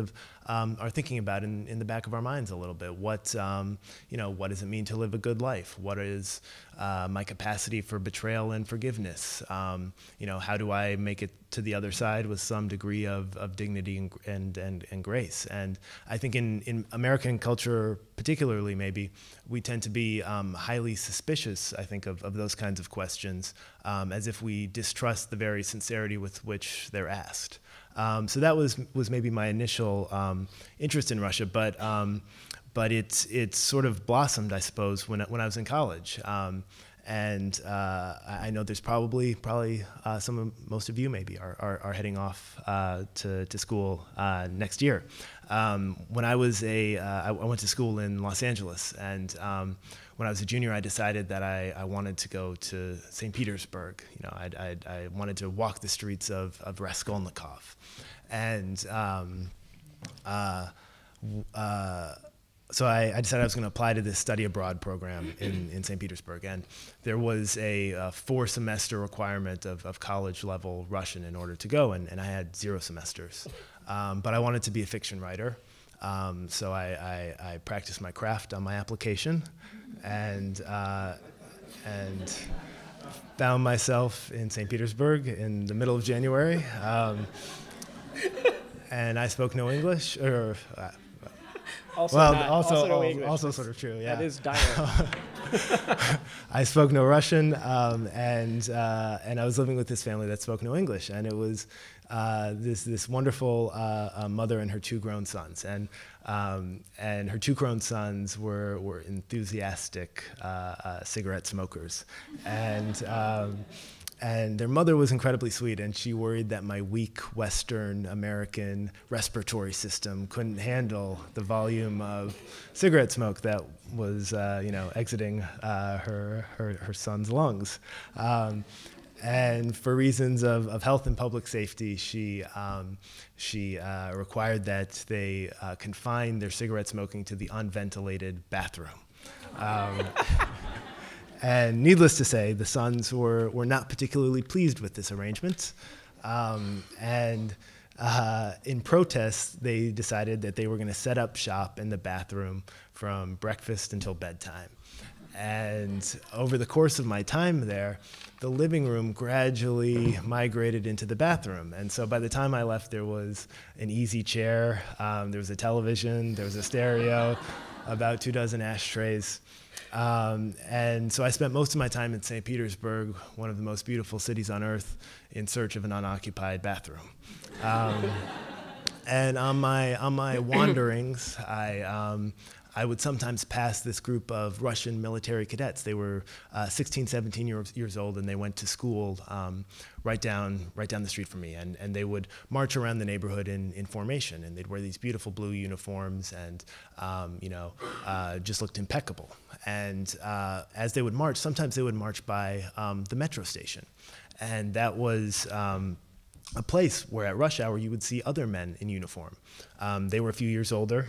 um, are thinking about in, in the back of our minds a little bit. What, um, you know, what does it mean to live a good life? What is uh, my capacity for betrayal and forgiveness? Um, you know, how do I make it to the other side with some degree of, of dignity and, and, and, and grace? And I think in, in American culture particularly, maybe, we tend to be um, highly suspicious, I think, of, of those kinds of questions, um, as if we distrust the very sincerity with which they're asked. Um, so that was, was maybe my initial um, interest in Russia, but, um, but it's, it's sort of blossomed, I suppose, when, when I was in college. Um, And uh, I know there's probably, probably uh, some of, most of you maybe are, are, are heading off uh, to, to school uh, next year. Um, when I was a, uh, I went to school in Los Angeles, and um, when I was a junior, I decided that I, I wanted to go to Saint Petersburg. You know, I'd, I'd, I wanted to walk the streets of, of Raskolnikov. And um, uh, uh, So I, I decided I was going to apply to this study abroad program in, in Saint Petersburg. And there was a, a four semester requirement of, of college level Russian in order to go. And, and I had zero semesters. Um, but I wanted to be a fiction writer. Um, so I, I, I practiced my craft on my application and, uh, and found myself in Saint Petersburg in the middle of January. Um, and I spoke no English, or uh, Also well, not, also also, no al- English. also sort of true. Yeah, That is dire. I spoke no Russian, um, and uh, and I was living with this family that spoke no English, and it was uh, this this wonderful uh, uh, mother and her two grown sons, and um, and her two grown sons were were enthusiastic uh, uh, cigarette smokers, and. Um, And their mother was incredibly sweet, and she worried that my weak Western American respiratory system couldn't handle the volume of cigarette smoke that was, uh, you know, exiting uh, her, her her son's lungs. Um, and for reasons of, of health and public safety, she um, she uh, required that they uh, confine their cigarette smoking to the unventilated bathroom. Um, And needless to say, the sons were, were not particularly pleased with this arrangement. Um, and uh, in protest, they decided that they were going to set up shop in the bathroom from breakfast until bedtime. And over the course of my time there, the living room gradually migrated into the bathroom. And so by the time I left, there was an easy chair, um, there was a television, there was a stereo, about two dozen ashtrays. Um, and so I spent most of my time in Saint Petersburg, one of the most beautiful cities on earth, in search of an unoccupied bathroom. Um, and on my, on my wanderings, I, um, I would sometimes pass this group of Russian military cadets. They were uh, sixteen, seventeen years, years old, and they went to school um, right down right down the street from me. And, and they would march around the neighborhood in, in formation, and they'd wear these beautiful blue uniforms, and um, you know, uh, just looked impeccable. And uh, as they would march, sometimes they would march by um, the metro station, and that was um, a place where at rush hour you would see other men in uniform. Um, they were a few years older.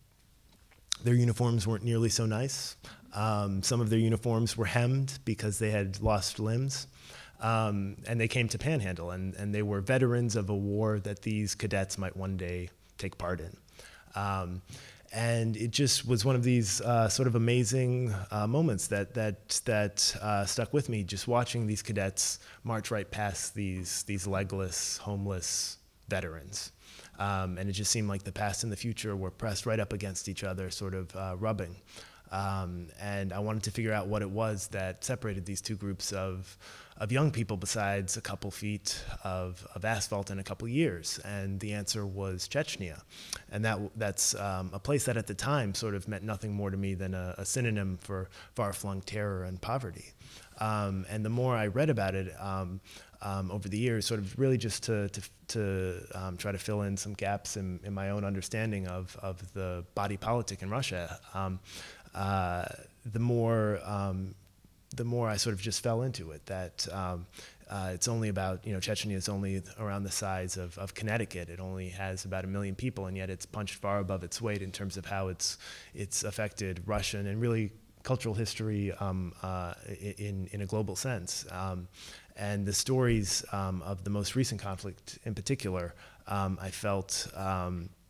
Their uniforms weren't nearly so nice. Um, some of their uniforms were hemmed because they had lost limbs. Um, and they came to Panhandle, and, and they were veterans of a war that these cadets might one day take part in. Um, and it just was one of these uh, sort of amazing uh, moments that, that, that uh, stuck with me, just watching these cadets march right past these, these legless, homeless veterans. Um, and it just seemed like the past and the future were pressed right up against each other, sort of uh, rubbing. Um, and I wanted to figure out what it was that separated these two groups of, of young people besides a couple feet of, of asphalt in a couple years. And the answer was Chechnya. And that, that's um, a place that at the time sort of meant nothing more to me than a, a synonym for far-flung terror and poverty. Um, and the more I read about it, um, Um, over the years, sort of really just to, to, to um, try to fill in some gaps in, in my own understanding of, of the body politic in Russia. Um, uh, the more um, the more I sort of just fell into it, that um, uh, it's only about, you know, Chechnya is only around the size of, of Connecticut. It only has about a million people, and yet it's punched far above its weight in terms of how it's, it's affected Russian and really cultural history um, uh, in, in a global sense. Um, And the stories um, of the most recent conflict in particular, um, I felt um,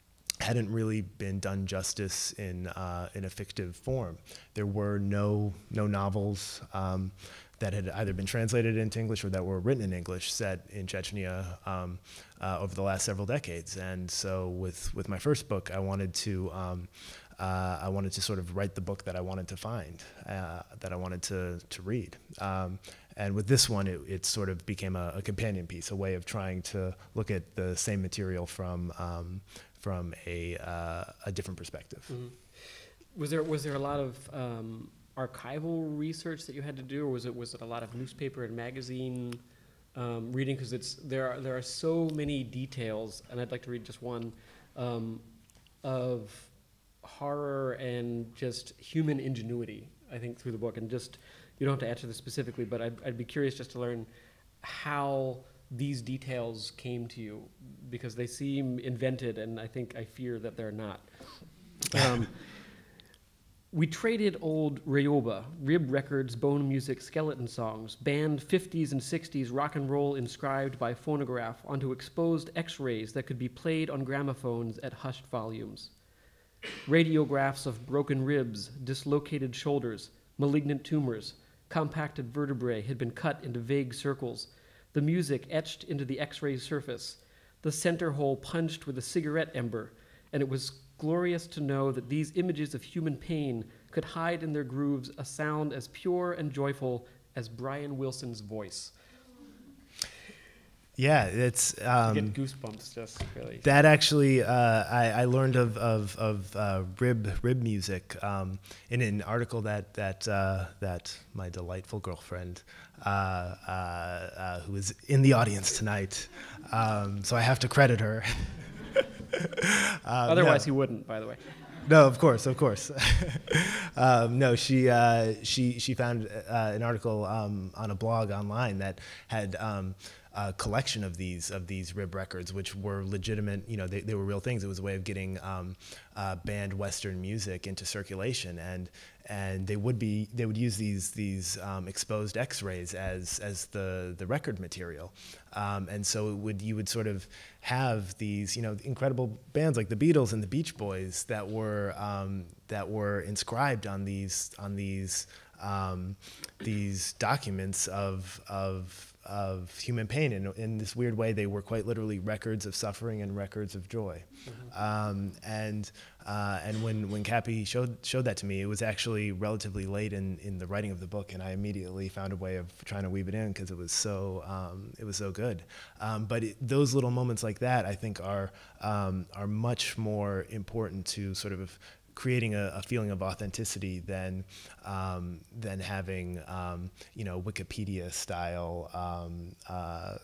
hadn't really been done justice in uh, in a fictive form. There were no no novels um, that had either been translated into English or that were written in English set in Chechnya um, uh, over the last several decades. And so with with my first book, I wanted to um, uh, I wanted to sort of write the book that I wanted to find, uh, that I wanted to to read. Um, And with this one, it, it sort of became a, a companion piece, a way of trying to look at the same material from um, from a uh, a different perspective. Mm-hmm. Was there was there a lot of um, archival research that you had to do, or was it was it a lot of newspaper and magazine um, reading? Because it's there are there are so many details, and I'd like to read just one um, of horror and just human ingenuity, I think, through the book, and just. You don't have to answer this specifically, but I'd, I'd be curious just to learn how these details came to you, because they seem invented, and I think I fear that they're not. Um, we traded old Ryoba, rib records, bone music, skeleton songs, banned fifties and sixties rock and roll inscribed by phonograph onto exposed x-rays that could be played on gramophones at hushed volumes. Radiographs of broken ribs, dislocated shoulders, malignant tumors, compacted vertebrae had been cut into vague circles, the music etched into the x-ray's surface, the center hole punched with a cigarette ember, and it was glorious to know that these images of human pain could hide in their grooves a sound as pure and joyful as Brian Wilson's voice. Yeah, it's um, I get goosebumps just really. That actually, uh, I, I learned of of, of uh, rib rib music um, in an article that that uh, that my delightful girlfriend, uh, uh, uh, who is in the audience tonight, um, so I have to credit her. um, Otherwise, no. he wouldn't. By the way. No, of course, of course. um, no, she uh, she she found uh, an article um, on a blog online that had. Um, A collection of these of these rib records, which were legitimate, you know, they, they were real things. It was a way of getting um, uh, banned Western music into circulation, and and they would be they would use these these um, exposed X-rays as as the the record material, um, and so it would you would sort of have these you know incredible bands like the Beatles and the Beach Boys that were um, that were inscribed on these on these um, these documents of of of human pain. And in this weird way, they were quite literally records of suffering and records of joy. Mm-hmm. um, and uh, and when when Cappy showed showed that to me, it was actually relatively late in, in the writing of the book, and I immediately found a way of trying to weave it in because it was so um, it was so good. Um, but it, those little moments like that, I think, are um, are much more important to sort of creating a, a feeling of authenticity than um, than having um, you know Wikipedia style um, uh,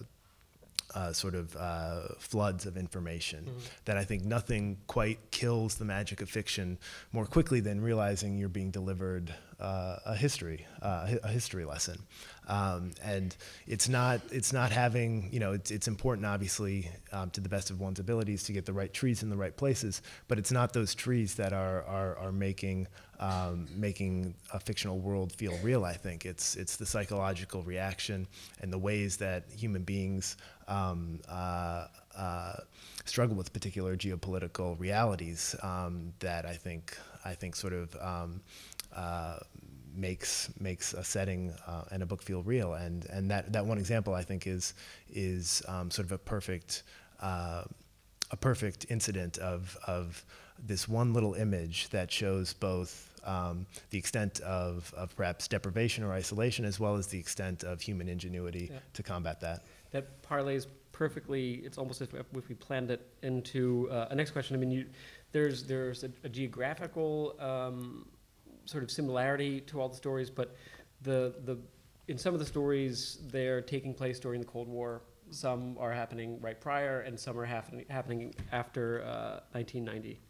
uh, sort of uh, floods of information. Mm-hmm. That I think nothing quite kills the magic of fiction more quickly than realizing you're being delivered uh, a history uh, a history lesson. Um, and it's not it's not having you know it's it's important obviously um, to the best of one's abilities to get the right trees in the right places, but it's not those trees that are are, are making um, making a fictional world feel real. I think it's it's the psychological reaction and the ways that human beings um, uh, uh, struggle with particular geopolitical realities um, that I think I think sort of um, uh, makes makes a setting uh, and a book feel real, and and that that one example I think is is um, sort of a perfect uh, a perfect incident of of this one little image that shows both um, the extent of of perhaps deprivation or isolation, as well as the extent of human ingenuity yeah. to combat that. That parlays perfectly. It's almost as if we planned it into uh, a next question. I mean, you, there's there's a, a geographical um, sort of similarity to all the stories, but the the in some of the stories they're taking place during the Cold War. Some are happening right prior, and some are happening happening after uh, nineteen ninety.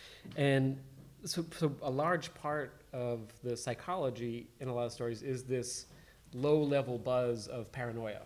And so, so a large part of the psychology in a lot of stories is this low-level buzz of paranoia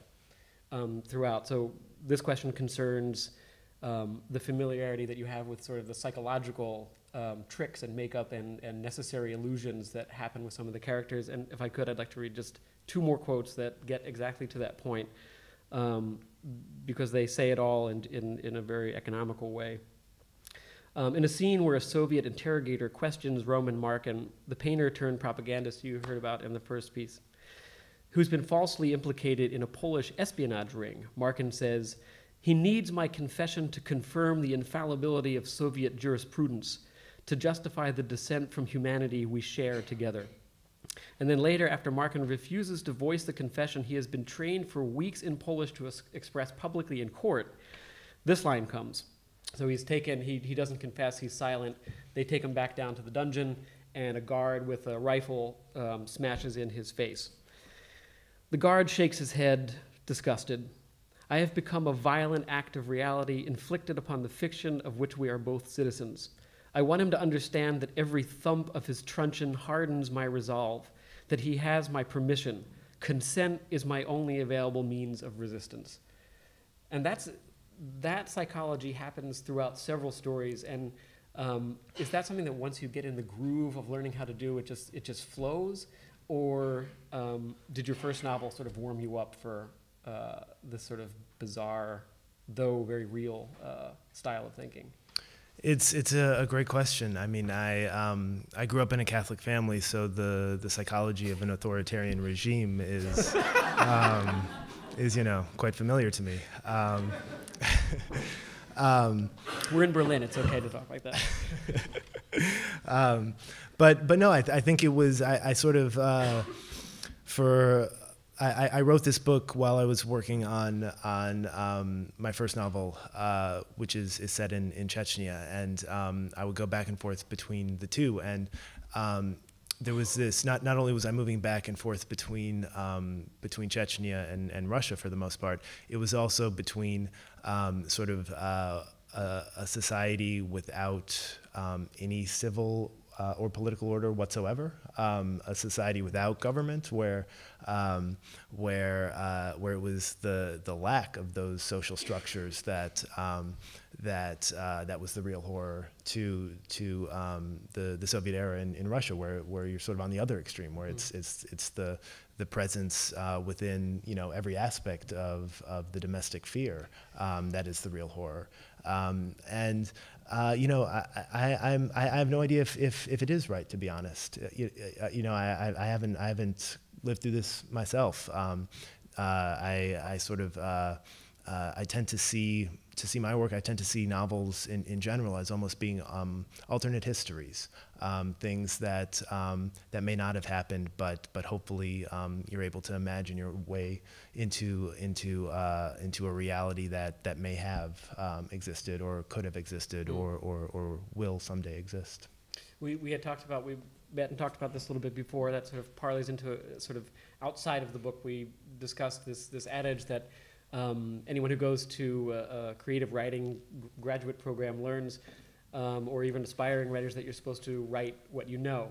um, throughout. So this question concerns um, the familiarity that you have with sort of the psychological Um, tricks and makeup and, and necessary illusions that happen with some of the characters. And if I could, I'd like to read just two more quotes that get exactly to that point, um, because they say it all in, in, in a very economical way. Um, in a scene where a Soviet interrogator questions Roman Markin, the painter turned propagandist you heard about in the first piece, who's been falsely implicated in a Polish espionage ring, Markin says, "He needs my confession to confirm the infallibility of Soviet jurisprudence, to justify the descent from humanity we share together." And then later, after Markin refuses to voice the confession he has been trained for weeks in Polish to es- express publicly in court, this line comes. So he's taken, he, he doesn't confess, he's silent. They take him back down to the dungeon, and a guard with a rifle um, smashes in his face. The guard shakes his head, disgusted. "I have become a violent act of reality inflicted upon the fiction of which we are both citizens. I want him to understand that every thump of his truncheon hardens my resolve, that he has my permission. Consent is my only available means of resistance." And that's, that psychology happens throughout several stories. And um, is that something that once you get in the groove of learning how to do, it just, it just flows? Or um, did your first novel sort of warm you up for uh, this sort of bizarre, though very real uh, style of thinking? It's it's a, a great question. I mean, I um, I grew up in a Catholic family, so the, the psychology of an authoritarian regime is um, is you know quite familiar to me. Um, um, We're in Berlin. It's okay to talk like that. um, but but no, I, th- I think it was I, I sort of uh, for. I, I wrote this book while I was working on on um, my first novel, uh, which is, is set in, in Chechnya, and um, I would go back and forth between the two. And um, there was this, not, not only was I moving back and forth between um, between Chechnya and, and Russia for the most part, it was also between um, sort of uh, a, a society without um, any civil Uh, or political order whatsoever, um, a society without government, where um, where uh, where it was the the lack of those social structures that um, that uh, that was the real horror to to um, the the Soviet era in, in Russia, where where you're sort of on the other extreme, where it's it's it's the the presence uh, within you know every aspect of of the domestic fear um, that is the real horror, um, and. Uh, you know, I, I, I'm, I have no idea if, if, if it is right, to be honest. Uh, you, uh, you know, I, I haven't, I haven't lived through this myself. Um, uh, I, I sort of, uh, uh, I tend to see, to see my work, I tend to see novels in, in general as almost being um, alternate histories, um, things that um, that may not have happened, but but hopefully um, you're able to imagine your way into into uh, into a reality that that may have um, existed or could have existed mm. or, or or will someday exist. We we had talked about we met and talked about this a little bit before. That sort of parlays into a, sort of outside of the book. We discussed this this adage that. Um, anyone who goes to a, a creative writing graduate program learns, um, or even aspiring writers, that you're supposed to write what you know.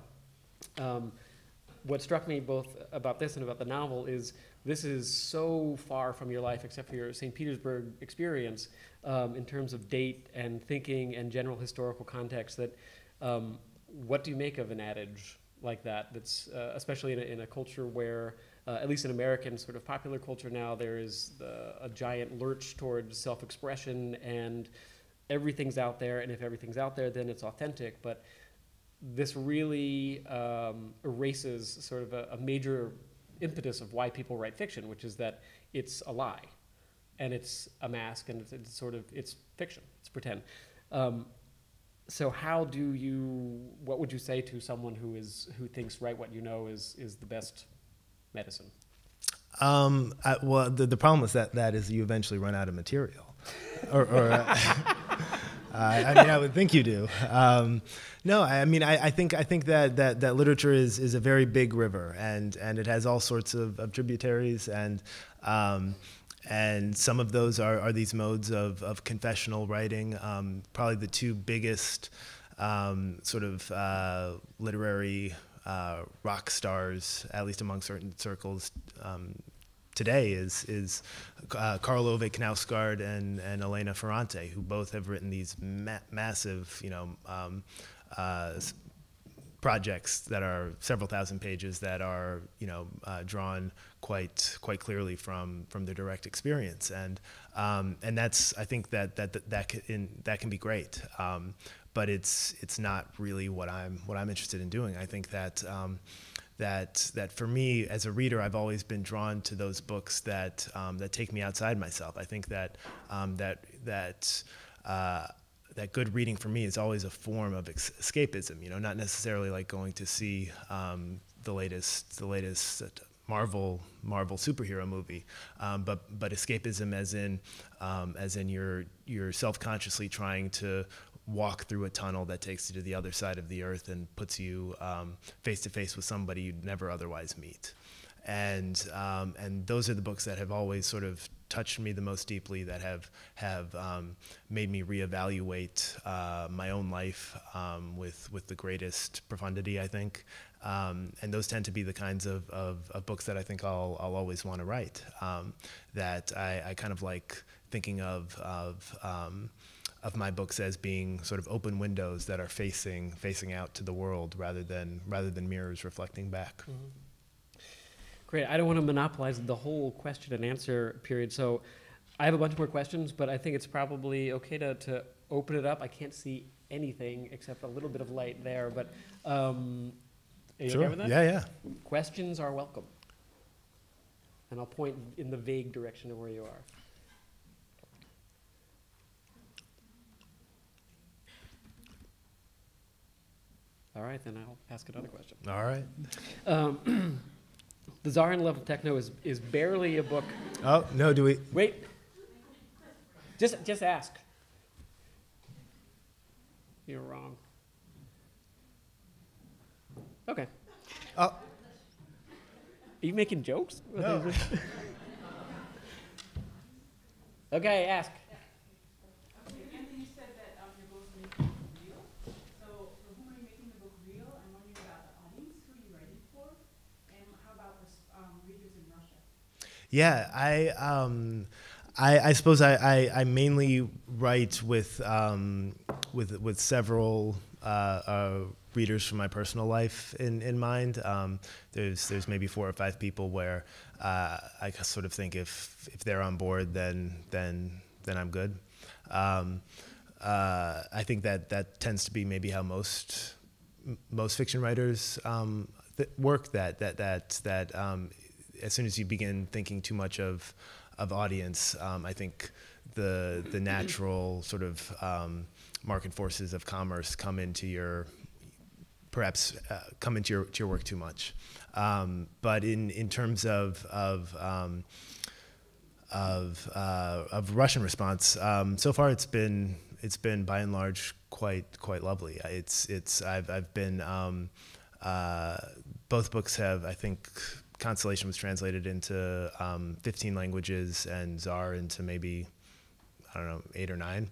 Um, what struck me both about this and about the novel is this is so far from your life, except for your Saint Petersburg experience, um, in terms of date and thinking and general historical context, that um, what do you make of an adage like that, that's uh, especially in a, in a culture where Uh, at least in American sort of popular culture now, there is the, a giant lurch towards self-expression and everything's out there, and if everything's out there, then it's authentic. But this really um, erases sort of a, a major impetus of why people write fiction, which is that it's a lie, and it's a mask, and it's, it's sort of, it's fiction, it's pretend. Um, so how do you, what would you say to someone who is, who thinks write what you know is, is the best medicine? Um, I, well, the, the problem with that, that is you eventually run out of material. or, or uh, uh, I mean, I would think you do. Um, no, I mean, I, I think I think that, that, that literature is, is a very big river, and, and it has all sorts of, of tributaries, and um, and some of those are, are these modes of, of confessional writing. Um, probably the two biggest um, sort of uh, literary Uh, rock stars, at least among certain circles um, today, is is uh, Karl Ove Knausgaard and, and Elena Ferrante, who both have written these ma- massive, you know, um, uh, projects that are several thousand pages that are, you know, uh, drawn quite quite clearly from from their direct experience, and um, and that's I think that that that that can, in, that can be great. Um, but it's it's not really what I'm what I'm interested in doing. I think that. Um, That, that for me as a reader, I've always been drawn to those books that um, that take me outside myself. I think that um, that that uh, that good reading for me is always a form of ex- escapism. You know, not necessarily like going to see um, the latest the latest Marvel Marvel superhero movie, um, but but escapism as in um, as in you're you're self-consciously trying to walk through a tunnel that takes you to the other side of the earth and puts you um, face to face with somebody you'd never otherwise meet. And um, and those are the books that have always sort of touched me the most deeply, that have have um, made me reevaluate uh, my own life um, with with the greatest profundity, I think. Um, and those tend to be the kinds of, of, of books that I think I'll I'll always want to write. Um, that I, I kind of like thinking of of um, of my books as being sort of open windows that are facing facing out to the world rather than rather than mirrors reflecting back. Mm-hmm. Great. I don't want to monopolize the whole question and answer period, so I have a bunch more questions, but I think it's probably okay to, to open it up. I can't see anything except a little bit of light there, but um, are you Sure. okay with that? Yeah, yeah. Questions are welcome. And I'll point in the vague direction of where you are. All right, then I'll ask another question. All right. Um, The Tsar in Love with Techno is, is barely a book. Oh, no, do we? Wait. Just, just ask. You're wrong. Okay. Oh. Are you making jokes? No. Okay, ask. Anthony said that um, you're both making the book real. So for whom are you making the book real? I'm wondering about the audience. Who are you writing for? And how about um, readers in Russia? Yeah, I um, I, I suppose I, I, I mainly write with um, with with several uh, uh, readers from my personal life in in mind. Um, there's there's maybe four or five people where uh, I sort of think if if they're on board, then then then I'm good. Um, uh, I think that that tends to be maybe how most most fiction writers um, th- work. That that that that um, as soon as you begin thinking too much of of audience, um, I think the the natural sort of um, market forces of commerce come into your perhaps uh, come into your to your work too much. Um, but in in terms of of um, of uh, of Russian response, um, so far it's been it's been by and large quite quite lovely. It's it's I've I've been um, uh, both books have, I think, Constellation was translated into um, fifteen languages and Tsar into maybe, I don't know, eight or nine,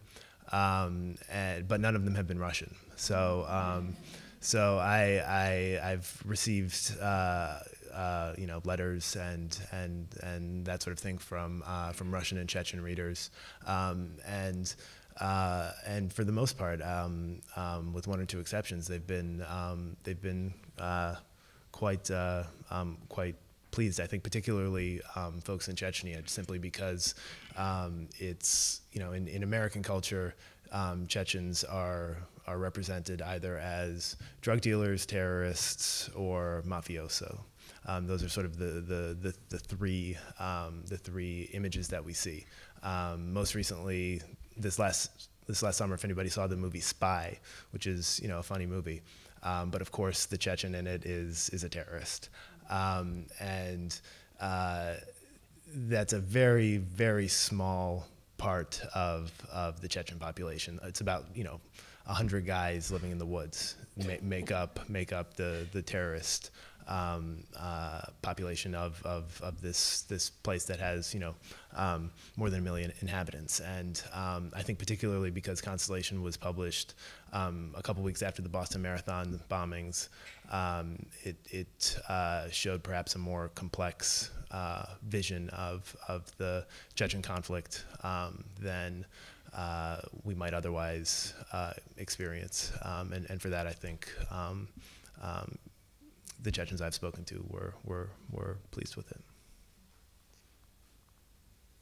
um, and, but none of them have been Russian. So um, so I, I I've received uh, uh, you know letters and and and that sort of thing from uh, from Russian and Chechen readers, um, and uh, and for the most part, um, um, with one or two exceptions, they've been um, they've been uh, quite uh, um, quite pleased. I think particularly um, folks in Chechnya, simply because um, it's you know in, in American culture, um, Chechens are are represented either as drug dealers, terrorists, or mafioso. Um, those are sort of the the the, the three um, the three images that we see. Um, most recently, this last this last summer, if anybody saw the movie Spy, which is you know a funny movie. Um, but of course, the Chechen in it is is a terrorist, um, and uh, that's a very very small part of of the Chechen population. It's about you know a hundred guys living in the woods make, make up make up the the terrorist um, uh, population of, of of this this place that has you know um, more than a million inhabitants. And um, I think particularly because Constellation was published um, a couple weeks after the Boston Marathon bombings, um, it it uh, showed perhaps a more complex uh, vision of of the Chechen conflict um, than uh, we might otherwise uh, experience. Um, and and for that, I think. Um, um, the Chechens I've spoken to were were were pleased with it.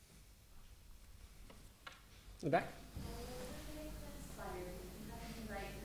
In the back? Inspired? How did you write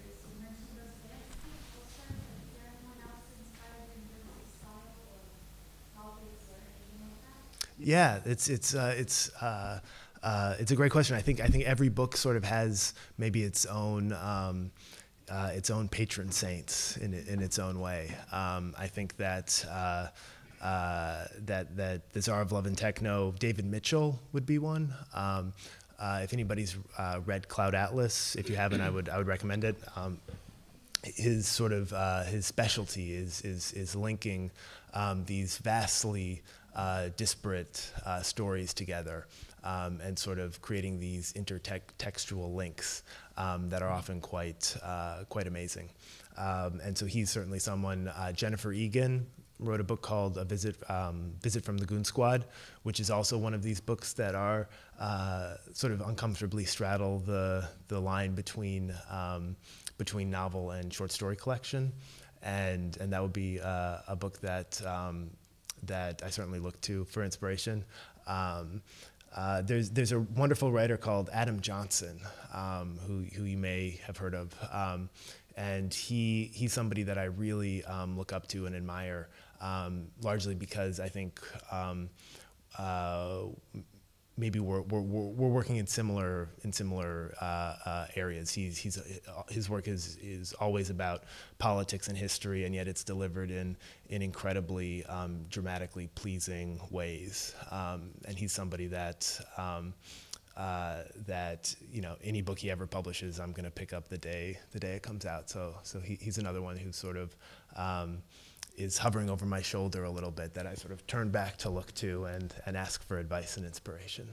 Yeah, it's it's uh, it's uh, uh, it's a great question. I think I think every book sort of has maybe its own um, uh, its own patron saints in in its own way. Um, I think that. Uh, Uh, that that the Tsar of Love and Techno, David Mitchell would be one. Um, uh, if anybody's uh, read Cloud Atlas, if you haven't, I would I would recommend it. Um, his sort of uh, his specialty is is is linking um, these vastly uh, disparate uh, stories together um, and sort of creating these intertextual links um, that are often quite uh, quite amazing. Um, and so he's certainly someone. Uh, Jennifer Egan wrote a book called A Visit, um, Visit from the Goon Squad, which is also one of these books that are uh, sort of uncomfortably straddle the the line between um, between novel and short story collection, and and that would be uh, a book that um, that I certainly look to for inspiration. Um, uh, there's there's a wonderful writer called Adam Johnson, um, who who you may have heard of. Um, And he he's somebody that I really um, look up to and admire, um, largely because I think um, uh, maybe we're, we're we're working in similar in similar uh, uh, areas. He's he's his work is is always about politics and history, and yet it's delivered in in incredibly um, dramatically pleasing ways. Um, and he's somebody that. Um, Uh, that you know, any book he ever publishes, I'm going to pick up the day the day it comes out. So so he, he's another one who sort of um, is hovering over my shoulder a little bit, that I sort of turn back to look to and and ask for advice and inspiration.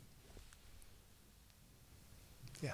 Yeah.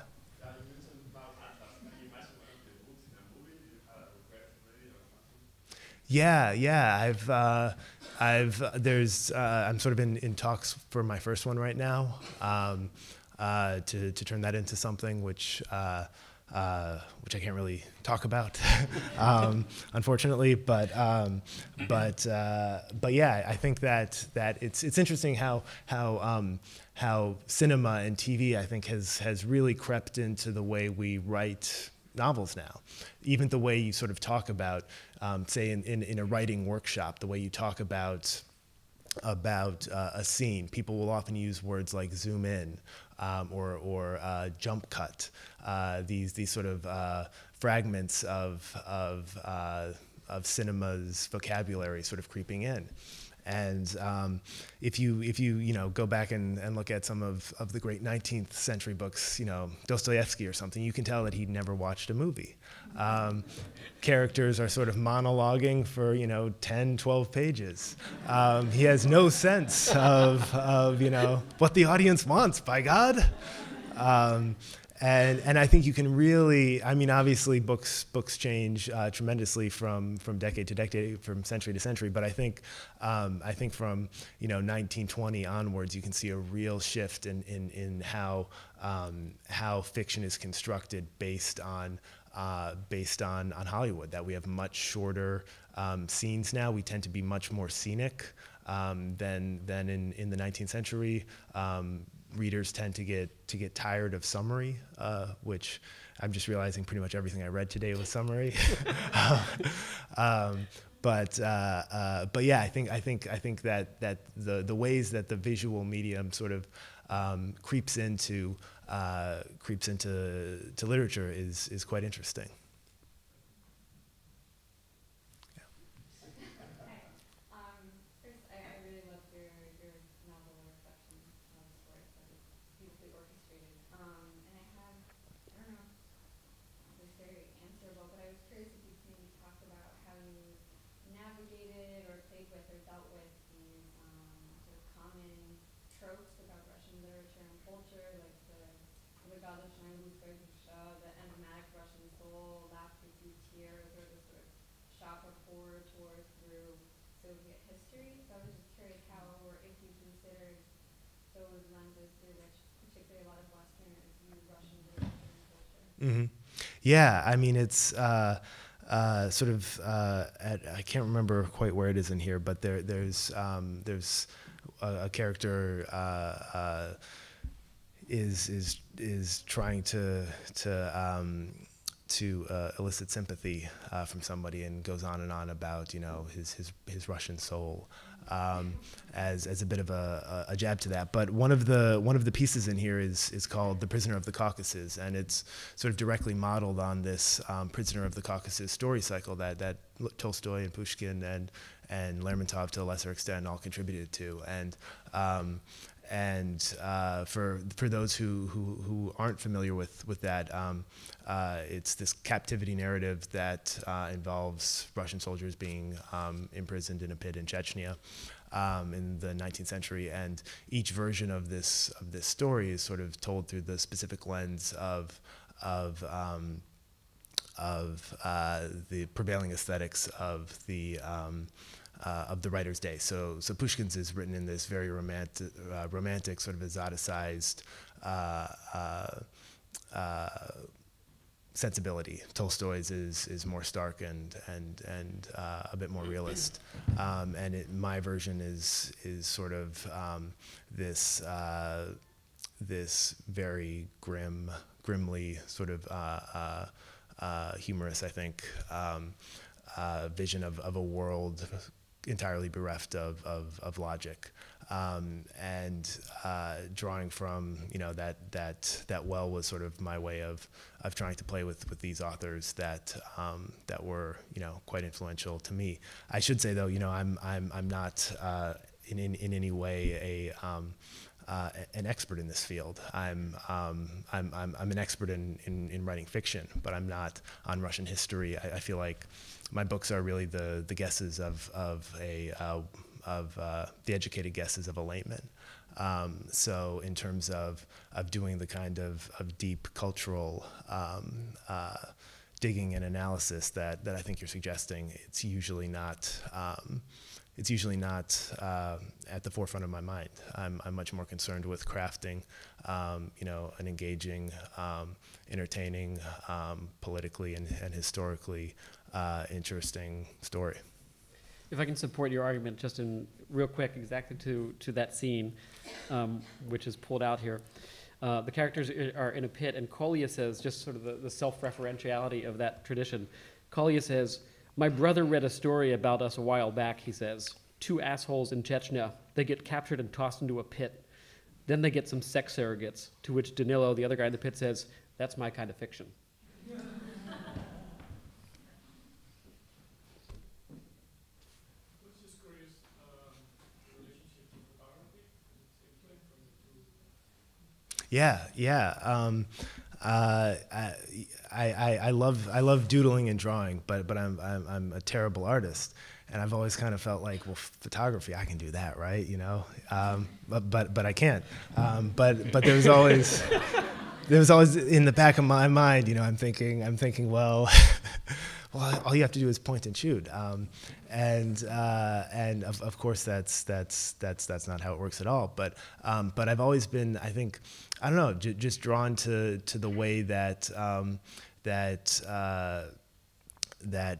Yeah, yeah. I've uh, I've there's uh, I'm sort of in, in talks for my first one right now, um, uh, to to turn that into something which uh, uh, which I can't really talk about, um, unfortunately. But um, but uh, but yeah, I think that that it's it's interesting how how um, how cinema and T V, I think, has has really crept into the way we write novels now. Even the way you sort of talk about, um, say, in, in, in a writing workshop, the way you talk about about uh, a scene, people will often use words like zoom in um, or, or uh, jump cut, uh, these, these sort of uh, fragments of, of, uh, of cinema's vocabulary sort of creeping in. And um, if you if you you know go back and, and look at some of, of the great nineteenth century books, you know, Dostoevsky or something, you can tell that he'd never watched a movie. Um, characters are sort of monologuing for you know ten, twelve pages. Um, he has no sense of of you know what the audience wants. By God. Um, And, and I think you can really, I mean, obviously books books change uh, tremendously from, from decade to decade, from century to century. But I think um, I think from you know nineteen twenty onwards, you can see a real shift in in, in how um, how fiction is constructed based on uh, based on on Hollywood. That we have much shorter um, scenes now. We tend to be much more scenic um, than than in, in the nineteenth century. Um, readers tend to get to get tired of summary, uh, which I'm just realizing pretty much everything I read today was summary. um, but uh, uh, but yeah, I think I think I think that that the the ways that the visual medium sort of um, creeps into uh, creeps into to literature is is quite interesting. Mm-hmm. Yeah, I mean, it's uh, uh, sort of, uh, at, I can't remember quite where it is in here, but there, there's, um, there's a, a character uh, uh, is is is trying to to um, to uh, elicit sympathy uh, from somebody, and goes on and on about, you know, his his his Russian soul, um, as as a bit of a, a jab to that. But one of the one of the pieces in here is is called "The Prisoner of the Caucasus," and it's sort of directly modeled on this um, Prisoner of the Caucasus story cycle that that Tolstoy and Pushkin and and Lermontov, to a lesser extent, all contributed to. And um, and uh, for for those who, who who aren't familiar with with that, um, uh, it's this captivity narrative that uh, involves Russian soldiers being um, imprisoned in a pit in Chechnya um, in the nineteenth century, and each version of this of this story is sort of told through the specific lens of of um, of uh, the prevailing aesthetics of the um, uh, of the writer's day. So, so Pushkin's is written in this very romantic, uh, romantic sort of exoticized uh, uh, uh, sensibility. Tolstoy's is is more stark and and and uh, a bit more realist. Um, and it, my version is is sort of um, this uh, this very grim, grimly sort of uh, uh, uh, humorous, I think, um, uh, vision of of a world entirely bereft of, of, of logic, um, and uh, drawing from, you know, that that that well was sort of my way of of trying to play with with these authors that um, that were, you know, quite influential to me. I should say though, you know, I'm I'm I'm not uh, in, in in any way a um, Uh, an expert in this field. I'm, um, I'm, I'm, I'm an expert in, in, in writing fiction, but I'm not on Russian history. I, I feel like my books are really the, the guesses of, of, a, uh, of uh, the educated guesses of a layman. Um, so in terms of, of doing the kind of, of deep cultural um, uh, digging and analysis that, that I think you're suggesting, it's usually not um, it's usually not uh, at the forefront of my mind. I'm, I'm much more concerned with crafting, um, you know, an engaging, um, entertaining, um, politically and, and historically uh, interesting story. If I can support your argument just in real quick, exactly to, to that scene, um, which is pulled out here. Uh, the characters are in a pit, and Kolya says, just sort of the, the self-referentiality of that tradition. Kolya says, "My brother read a story about us a while back," he says. "Two assholes in Chechnya. They get captured and tossed into a pit. Then they get some sex surrogates," to which Danilo, the other guy in the pit, says, "That's my kind of fiction." What's your story's um, relationship to photography? Does it seem like from the two? Yeah, yeah. Um, Uh, I, I, I love I love doodling and drawing, but but I'm, I'm I'm a terrible artist, and I've always kind of felt like, well, photography, I can do that, right? You know, um, but but but I can't. Um, but but there's always there was always in the back of my mind, you know, I'm thinking I'm thinking, well, well, all you have to do is point and shoot, um, and uh, and of, of course that's that's that's that's not how it works at all. But um, but I've always been, I think, I don't know, j just drawn to to the way that um, that uh, that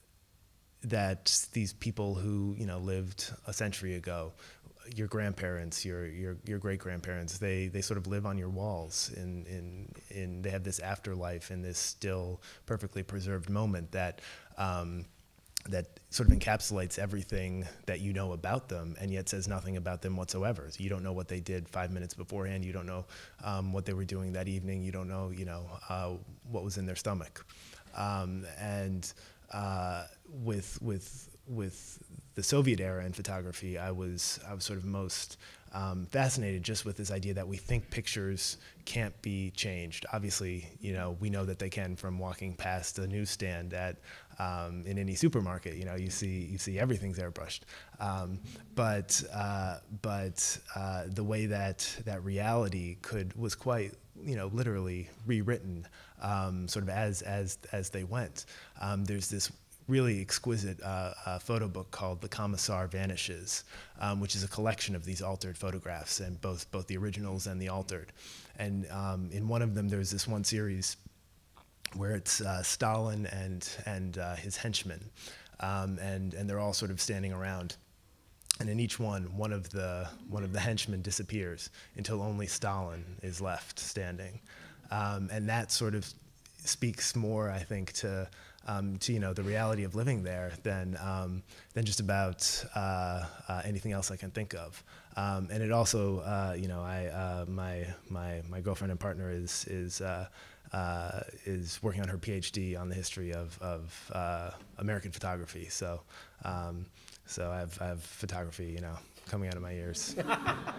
that these people who, you know, lived a century ago, your grandparents, your your your great grandparents, they they sort of live on your walls, in in in they have this afterlife in this still perfectly preserved moment that um, that sort of encapsulates everything that you know about them, and yet says nothing about them whatsoever. So you don't know what they did five minutes beforehand. You don't know um, what they were doing that evening. You don't know, you know, uh, what was in their stomach. Um, and uh, with with with the Soviet era in photography, I was I was sort of most um, fascinated just with this idea that we think pictures can't be changed. Obviously, you know, we know that they can from walking past a newsstand at um, in any supermarket. You know, you see you see everything's airbrushed. Um, but uh, but uh, the way that that reality could was quite, you know, literally rewritten, um, sort of as as as they went. Um, there's this really exquisite uh, uh, photo book called The Commissar Vanishes, um, which is a collection of these altered photographs, and both both the originals and the altered. And um, in one of them, there's this one series where it's uh, Stalin and and uh, his henchmen, um, and and they're all sort of standing around. And in each one, one of the one of the henchmen disappears until only Stalin is left standing, um, and that sort of speaks more, I think, to um, to you know the reality of living there than um, than just about uh, uh, anything else I can think of. Um, and it also, uh, you know, I uh, my my my girlfriend and partner is is. Uh, Uh, is working on her PhD on the history of, of uh, American photography. So, um, so I have, I have photography, you know, coming out of my ears. I'm,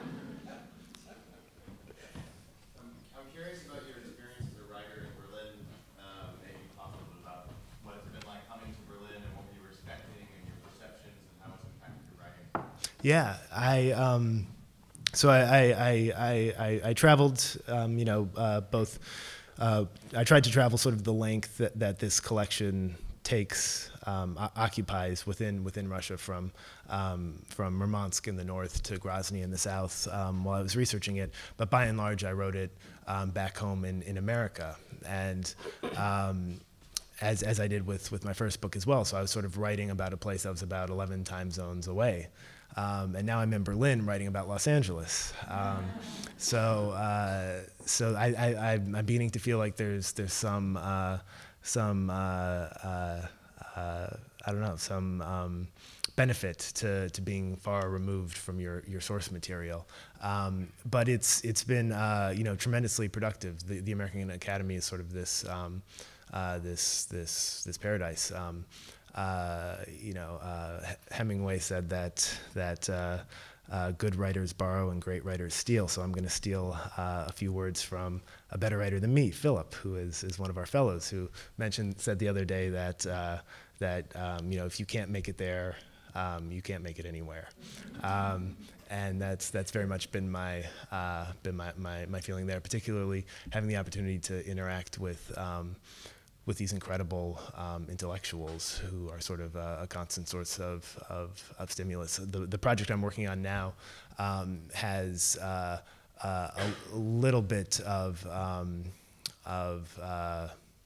I'm curious about your experience as a writer in Berlin. Um, maybe talk a little bit about what it's been like coming to Berlin and what you were expecting and your perceptions and how it's impacted your writing. Yeah, I. Um, so I I, I, I, I traveled, um, you know, uh, both. Uh, I tried to travel sort of the length that, that this collection takes, um, occupies within within Russia, from um, from Murmansk in the north to Grozny in the south, um, while I was researching it. But by and large, I wrote it um, back home in, in America, and um, as as I did with with my first book as well. So I was sort of writing about a place that was about eleven time zones away. Um, and now I'm in Berlin writing about Los Angeles. Um, so uh, so I, I, I'm beginning to feel like there's there's some uh, some uh, uh, uh, I don't know some um, benefit to, to being far removed from your, your source material. Um, but it's it's been uh, you know tremendously productive. The, the American Academy is sort of this um, uh, this this this paradise. Um, Uh, you know, uh, Hemingway said that that uh, uh, good writers borrow and great writers steal. So I'm going to steal uh, a few words from a better writer than me, Philip, who is is one of our fellows, who mentioned said the other day that uh, that um, you know if you can't make it there, um, you can't make it anywhere. Um, and that's that's very much been my uh, been my, my my feeling there, particularly having the opportunity to interact with. Um, with these incredible um, intellectuals who are sort of a, a constant source of, of, of stimulus. The, the project I'm working on now um, has uh, uh, a little bit of, um, of uh,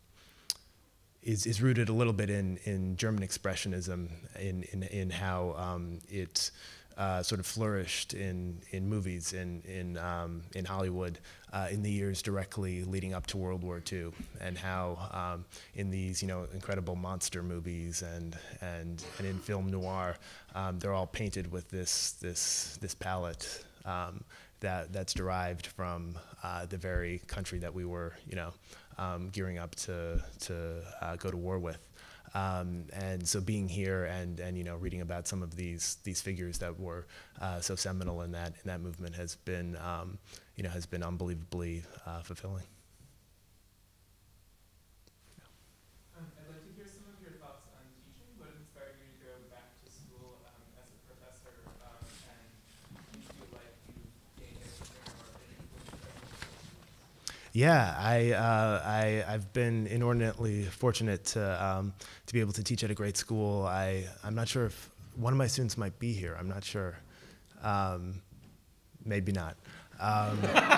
is, is rooted a little bit in, in German expressionism, in, in, in how um, it uh, sort of flourished in, in movies in, in, um, in Hollywood uh, in the years directly leading up to World War Two, and how um, in these you know incredible monster movies and, and, and in film noir, um, they're all painted with this, this, this palette um, that, that's derived from uh, the very country that we were you know um, gearing up to, to uh, go to war with. Um, and so being here and, and you know reading about some of these these figures that were uh, so seminal in that in that movement has been um, you know has been unbelievably uh, fulfilling. Um, I'd like to hear some of your thoughts on teaching. What inspired you to go back to school um, as a professor, um, and do you feel like you gained anything or any influence? Yeah, I, uh, I, I've been inordinately fortunate to, um, to be able to teach at a great school. I, I'm not sure if one of my students might be here. I'm not sure. Um, maybe not. Um,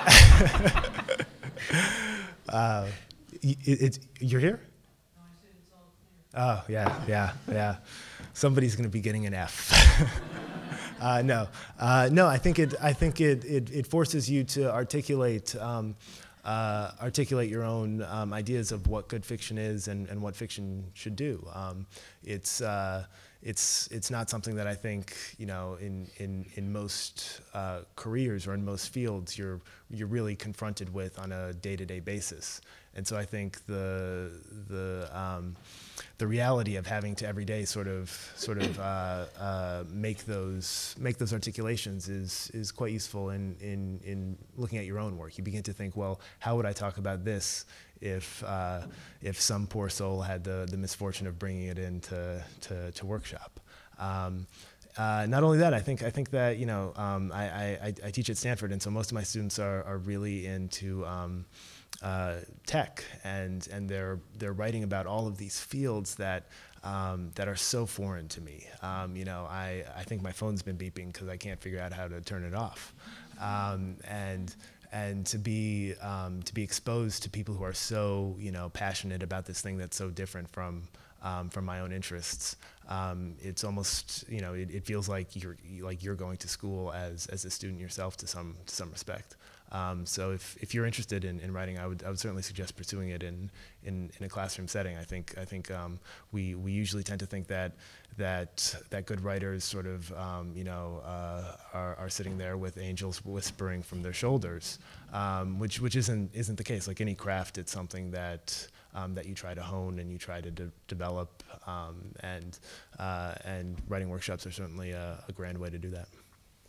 uh, it, it's, you're here? No, I said it's all clear. Oh, yeah, yeah, yeah. Somebody's going to be getting an F. uh, no, uh, no. I think it. I think it. It, it forces you to articulate, um, uh, articulate your own um, ideas of what good fiction is and, and what fiction should do. Um, it's. Uh, It's it's not something that I think you know in in in most uh, careers or in most fields you're you're really confronted with on a day-to-day basis, and so I think the the um, the reality of having to every day sort of sort of uh, uh, make those make those articulations is is quite useful in in in looking at your own work. You begin to think, well, how would I talk about this if uh, if some poor soul had the, the misfortune of bringing it in to, to, to workshop. Um, uh, not only that, I think I think that you know um, I, I, I teach at Stanford, and so most of my students are, are really into um, uh, tech, and and they're they're writing about all of these fields that um, that are so foreign to me. Um, you know, I I think my phone's been beeping because I can't figure out how to turn it off, um, and. And to be um, to be exposed to people who are so you know passionate about this thing that's so different from um, from my own interests, um, it's almost you know it, it feels like you're like you're going to school as as a student yourself to some to some respect. Um, so if, if you're interested in, in writing, I would I would certainly suggest pursuing it in in, in a classroom setting. I think I think um, we we usually tend to think that that that good writers sort of um, you know uh, are are sitting there with angels whispering from their shoulders, um, which which isn't isn't the case. Like any craft, it's something that um, that you try to hone and you try to de develop, um, and uh, and writing workshops are certainly a, a grand way to do that.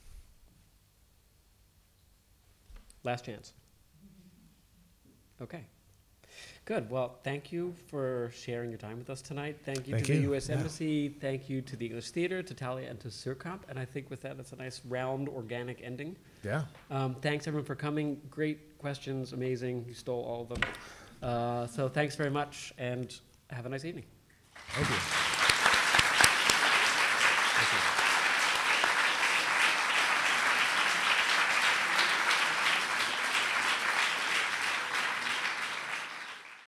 Last chance. Okay. Good. Well, thank you for sharing your time with us tonight. Thank you Thank to the you. U S Yeah. Embassy. Thank you to the English Theater, to Talia, and to CIRCOMP. And I think with that, it's a nice, round, organic ending. Yeah. Um, thanks, everyone, for coming. Great questions. Amazing. You stole all of them. Uh, so thanks very much, and have a nice evening. Thank you. Thank you.